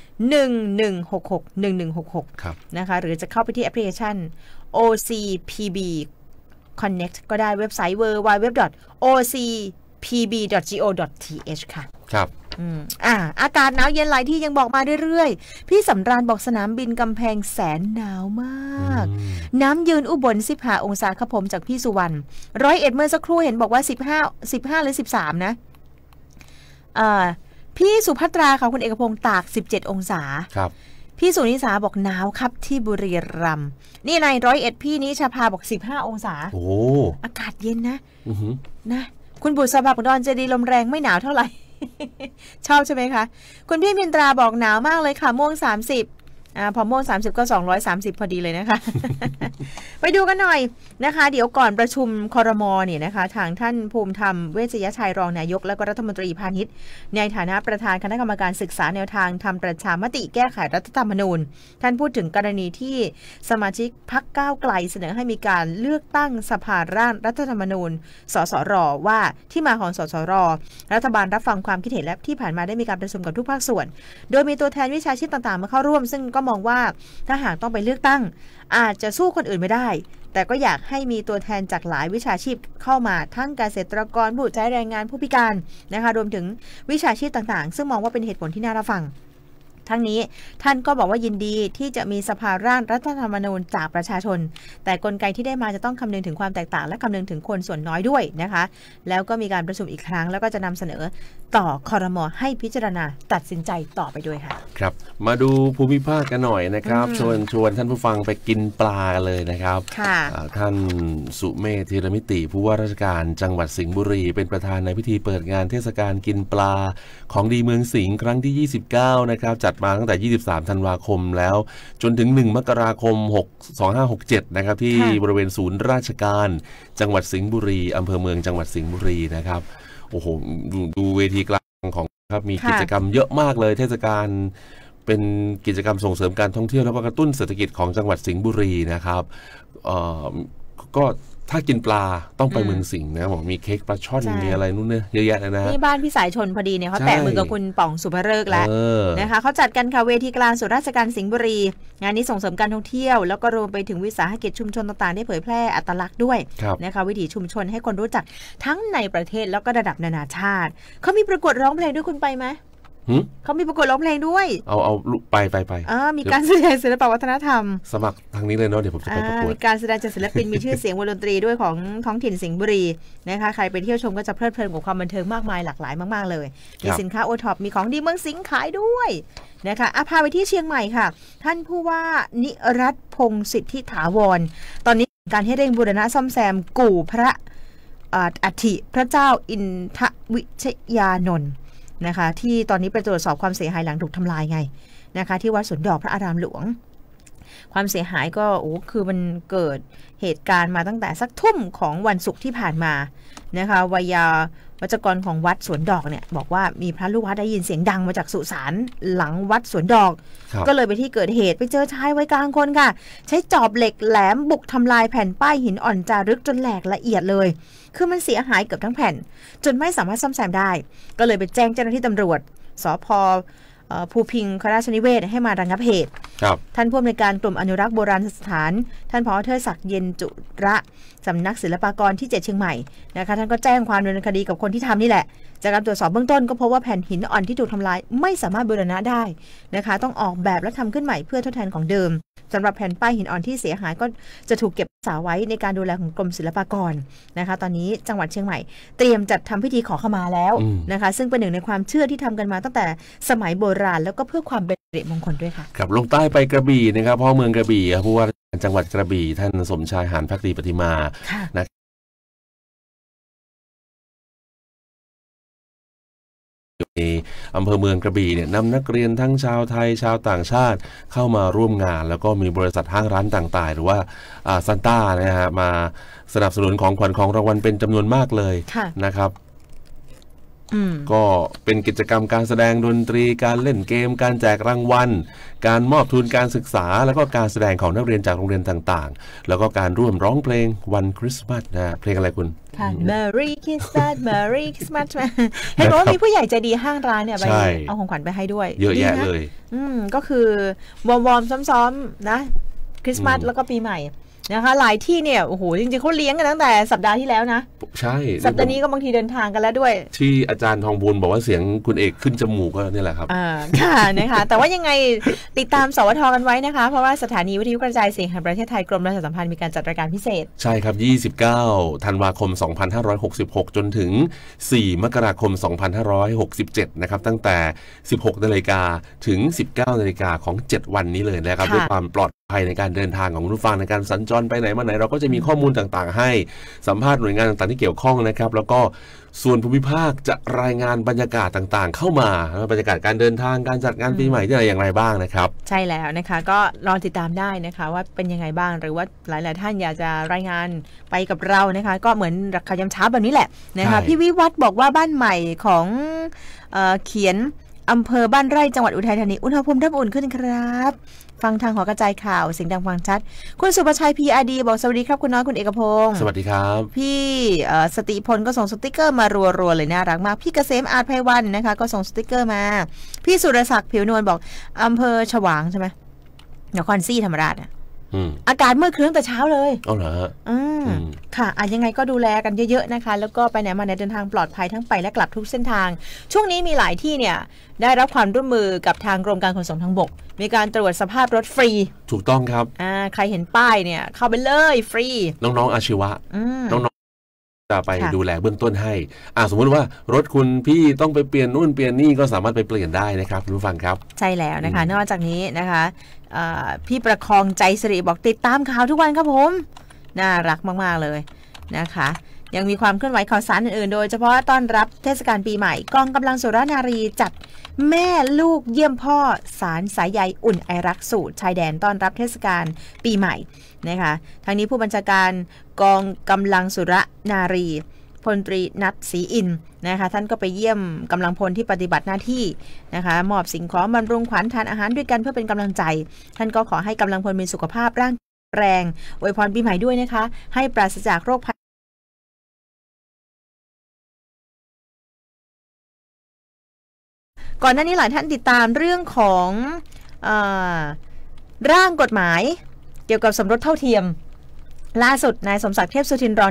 1166นะคะหรือจะเข้าไปที่แอปพลิเคชัน OCPB Connect ก็ได้เว็บไซต์ www.ocpb.go.th ค่ะครับอากาศหนาวเย็นหลายที่ยังบอกมาเรื่อยๆพี่สำราญบอกสนามบินกำแพงแสนหนาวมากน้ำยืนอุบล15 องศาครับผมจากพี่สุวรรณ101เมื่อสักครู่เห็นบอกว่า15หรือ13นะพี่สุภัตราค่ะคุณเอกพงษ์ตาก17 องศาครับพี่สุนิสาบอกหนาวครับที่บุรีรัมย์นี่ใน101พี่นี้ชาพาบอก15 องศาโอ้อากาศเย็นนะนะคุณบุษบาบอกดอนเจดีลมแรงไม่หนาวเท่าไหร่ชอบใช่ไหมคะคุณพี่มินตราบอกหนาวมากเลยค่ะม่วง30พอม่วง30ก็230พอดีเลยนะคะ ไปดูกันหน่อยนะคะเดี๋ยวก่อนประชุมครม.เนี่ยนะคะทางท่านภูมิธรรมเวชยชัยรองนายกและก็รัฐมนตรีพาณิชย์ในฐานะประธานคณะกรรมการศึกษาแนวทางทำประชามติแก้ไขรัฐธรรมนูญท่านพูดถึงกรณีที่สมาชิกพรรคก้าวไกลเสนอให้มีการเลือกตั้งสภาร่างรัฐธรรมนูญสสร.ว่าที่มาของสสร.รัฐบาลรับฟังความคิดเห็นและที่ผ่านมาได้มีการประชุมกับทุกภาคส่วนโดยมีตัวแทนวิชาชีพต่างๆมาเข้าร่วมซึ่งก็มองว่าถ้าหากต้องไปเลือกตั้งอาจจะสู้คนอื่นไม่ได้แต่ก็อยากให้มีตัวแทนจากหลายวิชาชีพเข้ามาทั้งเกษตรกรผู้ใช้แรงงานผู้พิการนะคะรวมถึงวิชาชีพต่างๆซึ่งมองว่าเป็นเหตุผลที่น่ารับฟังทั้งนี้ท่านก็บอกว่ายินดีที่จะมีสภาร่างรัฐธรรมนูญจากประชาชนแต่กลไกที่ได้มาจะต้องคำนึงถึงความแตกต่างและคำนึงถึงคนส่วนน้อยด้วยนะคะแล้วก็มีการประชุมอีกครั้งแล้วก็จะนำเสนอต่อครม.ให้พิจารณาตัดสินใจต่อไปด้วยค่ะครับมาดูภูมิภาคกันหน่อยนะครับชวนท่านผู้ฟังไปกินปลาเลยนะครับท่านสุเมธ ธีรมิติผู้ว่าราชการจังหวัดสิงห์บุรีเป็นประธานในพิธีเปิดงานเทศกาลกินปลาของดีเมืองสิงห์ครั้งที่29นะครับจัดมาตั้งแต่23ธันวาคมแล้วจนถึง1มกราคม2567นะครับที่บริเวณศูนย์ราชการจังหวัดสิงห์บุรีอำเภอเมืองจังหวัดสิงห์บุรีนะครับโอ้โหดูเวทีกลางของครับมีกิจกรรมเยอะมากเลยเทศกาลเป็นกิจกรรมส่งเสริมการท่องเที่ยวและกระตุ้นเศรษฐกิจของจังหวัดสิงห์บุรีนะครับก็ถ้ากินปลาต้องไปเมืองสิงห์นะบอกมีเค้กปลาช่อนมีอะไรนู่นเนี่ยเยอะแยะเลยนะนี่บ้านพี่สายชนพอดีเนี่ยเขาแตะมือกับคุณป๋องสุภฤกษ์แล้วนะคะเขาจัดกันค่ะเวทีกลางศูนย์ราชการสิงห์บุรีงานนี้ส่งเสริมการท่องเที่ยวแล้วก็รวมไปถึงวิสาหกิจชุมชนต่างๆได้เผยแพร่อัตลักษณ์ด้วยนะคะวิถีชุมชนให้คนรู้จักทั้งในประเทศแล้วก็ระดับนานาชาติเขามีประกวดร้องเพลงด้วยคุณไปไหมเขามีประกวดร้องเพลงด้วยเอาไปมีการแสดงศิลปวัฒนธรรมสมัครทางนี้เลยเนาะเดี๋ยวผมจะไปประกวดมีการแสดงจากศิลปินมีชื่อเสียงวงดนตรีด้วยของท้องถิ่นสิงห์บุรีนะคะใครไปเที่ยวชมก็จะเพลิดเพลินกับความบันเทิงมากมายหลากหลายมากๆเลยมีสินค้าโอท็อปมีของดีเมืองสิงห์ขายด้วยนะคะพาไปที่เชียงใหม่ค่ะท่านผู้ว่านิรัตน์พงษ์สิทธิถาวรตอนนี้การให้เร่งบูรณะซ่อมแซมกู่พระอัฐิพระเจ้าอินทวิชยานนท์นะคะที่ตอนนี้ไปตรวจสอบความเสียหายหลังถูกทำลายไงนะคะที่วัดสวนดอกพระอารามหลวงความเสียหายก็คือมันเกิดเหตุการณ์มาตั้งแต่สักทุ่มของวันศุกร์ที่ผ่านมานะคะวัจกรของวัดสวนดอกเนี่ยบอกว่ามีพระลูกวัดได้ยินเสียงดังมาจากสุสานหลังวัดสวนดอกก็เลยไปที่เกิดเหตุไปเจอชายวัยกลางคนค่ะใช้จอบเหล็กแหลมบุกทำลายแผ่นป้ายหินอ่อนจารึกจนแหลกละเอียดเลยคือมันเสียหายเกือบทั้งแผ่นจนไม่สามารถซ่อมแซมได้ก็เลยไปแจ้งเจ้าหน้าที่ตำรวจสภ.ภูพิงคราชนิเวศให้มาระงับเหตุท่านผู้อำนวยการกลุ่มอนุรักษ์โบราณสถานท่านผอ.เทิดศักดิ์เย็นจุระสำนักศิลปากรที่7เชียงใหม่นะคะท่านก็แจ้งความดำเนินคดีกับคนที่ทำนี่แหละจากการตรวจสอบเบื้องต้นก็พบว่าแผ่นหินอ่อนที่ถูกทำลายไม่สามารถบูรณะได้นะคะต้องออกแบบและทำขึ้นใหม่เพื่อทดแทนของเดิมสำหรับแผ่นป้ายหินอ่อนที่เสียหายก็จะถูกเก็บรักษาไว้ในการดูแลของกรมศิลปากรนะคะตอนนี้จังหวัดเชียงใหม่เตรียมจัดทำพิธีขอขมาแล้วนะคะซึ่งเป็นหนึ่งในความเชื่อที่ทำกันมาตั้งแต่สมัยโบราณแล้วก็เพื่อความเป็นสิริมงคลด้วยค่ะครับลงใต้ไปกระบี่นะครับพ่อเมืองกระบี่ผู้ว่าจังหวัดกระบี่ท่านสมชายหานภักดีปฏิมานะในอำเภอเมืองกระบี่เนี่ยนำนักเรียนทั้งชาวไทยชาวต่างชาติเข้ามาร่วมงานแล้วก็มีบริษัทห้างร้านต่างๆหรือว่าซันต้านะฮะมาสนับสนุนของขวัญของรางวัลเป็นจำนวนมากเลยนะครับก็เป็นกิจกรรมการแสดงดนตรีการเล่นเกมการแจกรางวัลการมอบทุนการศึกษาแล้วก็การแสดงของนักเรียนจากโรงเรียนต่างๆแล้วก็การร่วมร้องเพลงวันคริสต์มาสนะเพลงอะไรคุณค่ะ Merry Christmas Merry Christmas เห็นว่ามีผู้ใหญ่ใจดีห้างร้านเนี่ยไปเอาของขวัญไปให้ด้วยเยอะแยะเลยก็คือวอร์มซ้อมๆนะคริสต์มาสแล้วก็ปีใหม่นะคะหลายที่เนี่ยโอ้โหจริงๆเขาเลี้ยงกันตั้งแต่สัปดาห์ที่แล้วนะใช่สัปดาห์นี้ก็บางทีเดินทางกันแล้วด้วยที่อาจารย์ทองบุญบอกว่าเสียงคุณเอกขึ้นจมูกก็นี่แหละครับค่ะนะคะแต่ว่ายังไงติดตามสวทกันไว้นะคะเพราะว่าสถานีวิทยุกระจายเสียงแห่งประเทศไทยกรมประชาสัมพันธ์มีการจัดรายการพิเศษใช่ครับ29ธันวาคม2566จนถึง4มกราคม2567นะครับตั้งแต่ 16:00 นถึง 19:00 นของ7วันนี้เลยนะครับด้วยความปลอดภัยในการเดินทางของผู้ฟังในการสัญจรไปไหนมาไหนเราก็จะมีข้อมูลต่างๆให้สัมภาษณ์หน่วยงานต่างๆที่เกี่ยวข้องนะครับแล้วก็ส่วนภูมิภาคจะรายงานบรรยากาศต่างๆเข้ามาบรรยากาศการเดินทางการจัดงานปีใหม่ที่ไหนอย่างไรบ้างนะครับใช่แล้วนะคะก็รอติดตามได้นะคะว่าเป็นยังไงบ้างหรือว่าหลายๆท่านอยากจะรายงานไปกับเรานะคะก็เหมือนราคายามเช้าแบบนี้แหละนะคะพี่วิวัฒน์บอกว่าบ้านใหม่ของเขียนอำเภอบ้านไร่จังหวัดอุทัยธานีอุณหภูมิเริ่มอุ่นขึ้นครับฟังทางหอกระจายข่าวเสียงดังฟังชัดคุณสุภชัย PRD บอกสวัสดีครับคุณน้อยคุณเอกพงศ์สวัสดีครับพี่สติพลก็ส่งสติกเกอร์มารัวๆเลยน่ารักมากพี่เกษมอาจไพวันนะคะก็ส่งสติกเกอร์มาพี่สุรศักดิ์ผิวนวลบอกอำเภอฉวางใช่ไหมนครศรีธรรมราชอากาศมืดครึ้มแต่เช้าเลยเอาเหรอค่ะยังไงก็ดูแลกันเยอะๆนะคะแล้วก็ไปไหนมาไหนเดินทางปลอดภัยทั้งไปและกลับทุกเส้นทางช่วงนี้มีหลายที่เนี่ยได้รับความร่วมมือกับทางกรมการขนส่งทางบกมีการตรวจสภาพรถฟรีถูกต้องครับใครเห็นป้ายเนี่ยเข้าไปเลยฟรีน้องๆอาชีวะน้องๆจะไปดูแลเบื้องต้นให้สมมติว่ารถคุณพี่ต้องไปเปลี่ยนนู่นเปลี่ยนนี่ก็สามารถไปเปลี่ยนได้นะครับคุณผู้ฟังครับใช่แล้วนะคะนอกจากนี้นะคะพี่ประคองใจสิริบอกติดตามข่าวทุกวันครับผมน่ารักมากๆเลยนะคะยังมีความเคลื่อนไหวข่าวสารอื่นๆโดยเฉพาะต้อนรับเทศกาลปีใหม่กองกำลังสุรนารีจัดแม่ลูกเยี่ยมพ่อสารสายใยอุ่นไอรักสู่ชายแดนต้อนรับเทศกาลปีใหม่นะคะทางนี้ผู้บัญชาการกองกำลังสุรนารีพลตรีณัฐศรีอินนะคะท่านก็ไปเยี่ยมกำลังพลที่ปฏิบัติหน้าที่นะคะมอบสิ่งของบำรุงขวัญทานอาหารด้วยกันเพื่อเป็นกำลังใจท่านก็ขอให้กำลังพลมีสุขภาพร่างแรงอวยพรปีใหม่ด้วยนะคะให้ปราศจากโรคภัยก่อนหน้านี้หลายท่านติดตามเรื่องของร่างกฎหมายเกี่ยวกับสมรสเท่าเทียมล่าสุดนายสมศักดิ์เทพสุทินรอง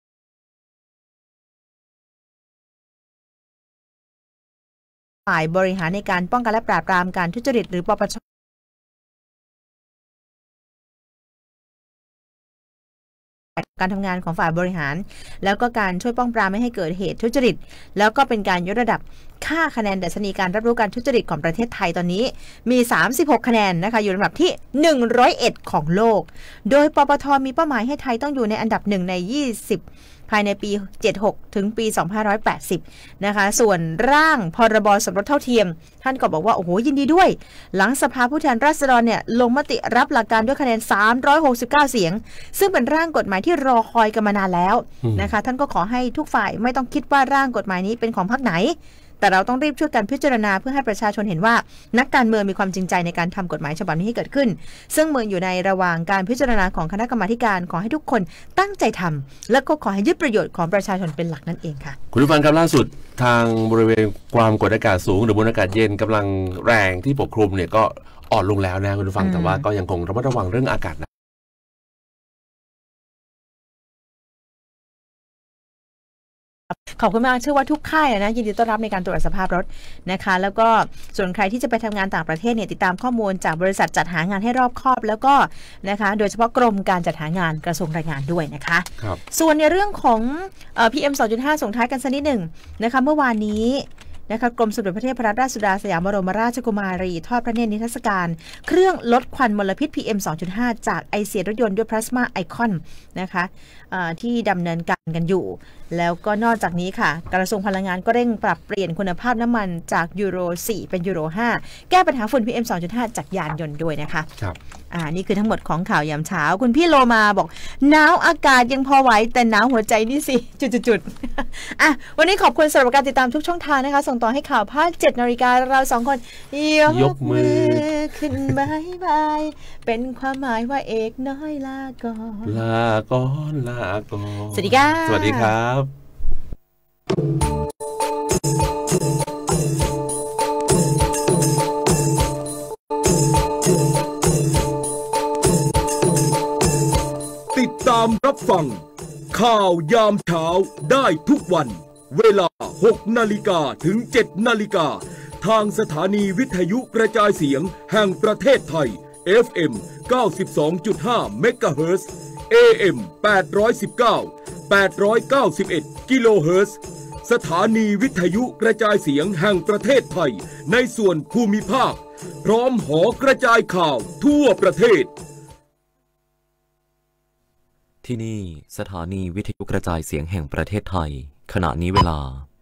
ฝ่ายบริหารในการป้องกันและปราบปรามการทุจริตหรือปปชการทำงานของฝ่ายบริหารแล้วก็การช่วยป้องปรามไม่ให้เกิดเหตุทุจริตแล้วก็เป็นการยกระดับค่าคะแนนดัชนีการรับรู้การทุจริตของประเทศไทยตอนนี้มี36คะแนนนะคะอยู่ลำดับที่101ของโลกโดยปปทมีเป้าหมายให้ไทยต้องอยู่ในอันดับ1ใน20ภายในปี76ถึงปี2580นะคะส่วนร่างพรบสมรสเท่าเทียมท่านก็บอกว่าโอ้โหยินดีด้วยหลังสภาผู้แทนราษฎรเนี่ยลงมติรับหลักการด้วยคะแนน369เสียงซึ่งเป็นร่างกฎหมายที่รอคอยกันมานานแล้วนะคะท่านก็ขอให้ทุกฝ่ายไม่ต้องคิดว่าร่างกฎหมายนี้เป็นของพรรคไหนแต่เราต้องรีบช่วยกันพิจารณาเพื่อให้ประชาชนเห็นว่านักการเมืองมีความจริงใจในการทำกฎหมายฉบับนี้ให้เกิดขึ้นซึ่งเมืองอยู่ในระหว่างการพิจารณาของคณะกรรมาการขอให้ทุกคนตั้งใจทำและก็ขอให้ยึดประโยชน์ของประชาชนเป็นหลักนั่นเองค่ะคุณผู้ฟังครับล่าสุดทางบริเวณความกดอากาศสูงหรือมวลอากาศเย็นกำลังแรงที่ปกคลุมเนี่ยก็อ่อนลงแล้วนะคุณผู้ฟังแต่ว่าก็ยังคงระมัดระวังเรื่องอากาศขอบคุณมากเชื่อว่าทุกค่ายนะยินดีต้อนรับในการตรวจสภาพรถนะคะแล้วก็ส่วนใครที่จะไปทำงานต่างประเทศเนี่ยติดตามข้อมูลจากบริษัทจัดหางานให้รอบคอบแล้วก็นะคะโดยเฉพาะกรมการจัดหางานกระทรวงแรงงานด้วยนะคะส่วนในเรื่องของPM 2.5 ส่งท้ายกันสักนิดหนึ่งนะคะเมื่อวานนี้นะคะกรมสมเด็จพระเทพรัตนราชสุดาสยามบรมราชกุมารีทอดพระเนตรนิทรรศการเครื่องลดควันมลพิษ PM 2.5 จากไอเสียรถยนต์ด้วยพลาสมาไอคอนนะคะที่ดำเนินการกันอยู่แล้วก็นอกจากนี้ค่ะกระทรวงพลังงานก็เร่งปรับเปลี่ยนคุณภาพน้ำมันจากยูโร 4 เป็นยูโร 5 แก้ปัญหาฝุ่น PM 2.5 จากยานยนต์ด้วยนะคะครับนี่คือทั้งหมดของข่าวยามเช้าคุณพี่โลมาบอกหนาวอากาศยังพอไหวแต่หนาวหัวใจนี่สิจุดๆวันนี้ขอบคุณสำหรับการติดตามทุกช่องทางนะคะส่งต่อให้ข่าวพาด 7 นาฬิกาเรา2คนยกมือขึ้นบายบายเป็นความหมายว่าเอกน้อยลาก่อนลาก่อนลาก่อนสวัสดีค่ะสวัสดีครับติดตามรับฟังข่าวยามเช้าได้ทุกวันเวลา 6 นาฬิกาถึง 7 นาฬิกาทางสถานีวิทยุกระจายเสียงแห่งประเทศไทย FM 92.5 เมกะเฮิรตซ์ AM 819 กิโลเฮิรตซ์สถานีวิทยุกระจายเสียงแห่งประเทศไทยในส่วนภูมิภาคพร้อมหอกระจายข่าวทั่วประเทศที่นี่สถานีวิทยุกระจายเสียงแห่งประเทศไทยขณะนี้เวลา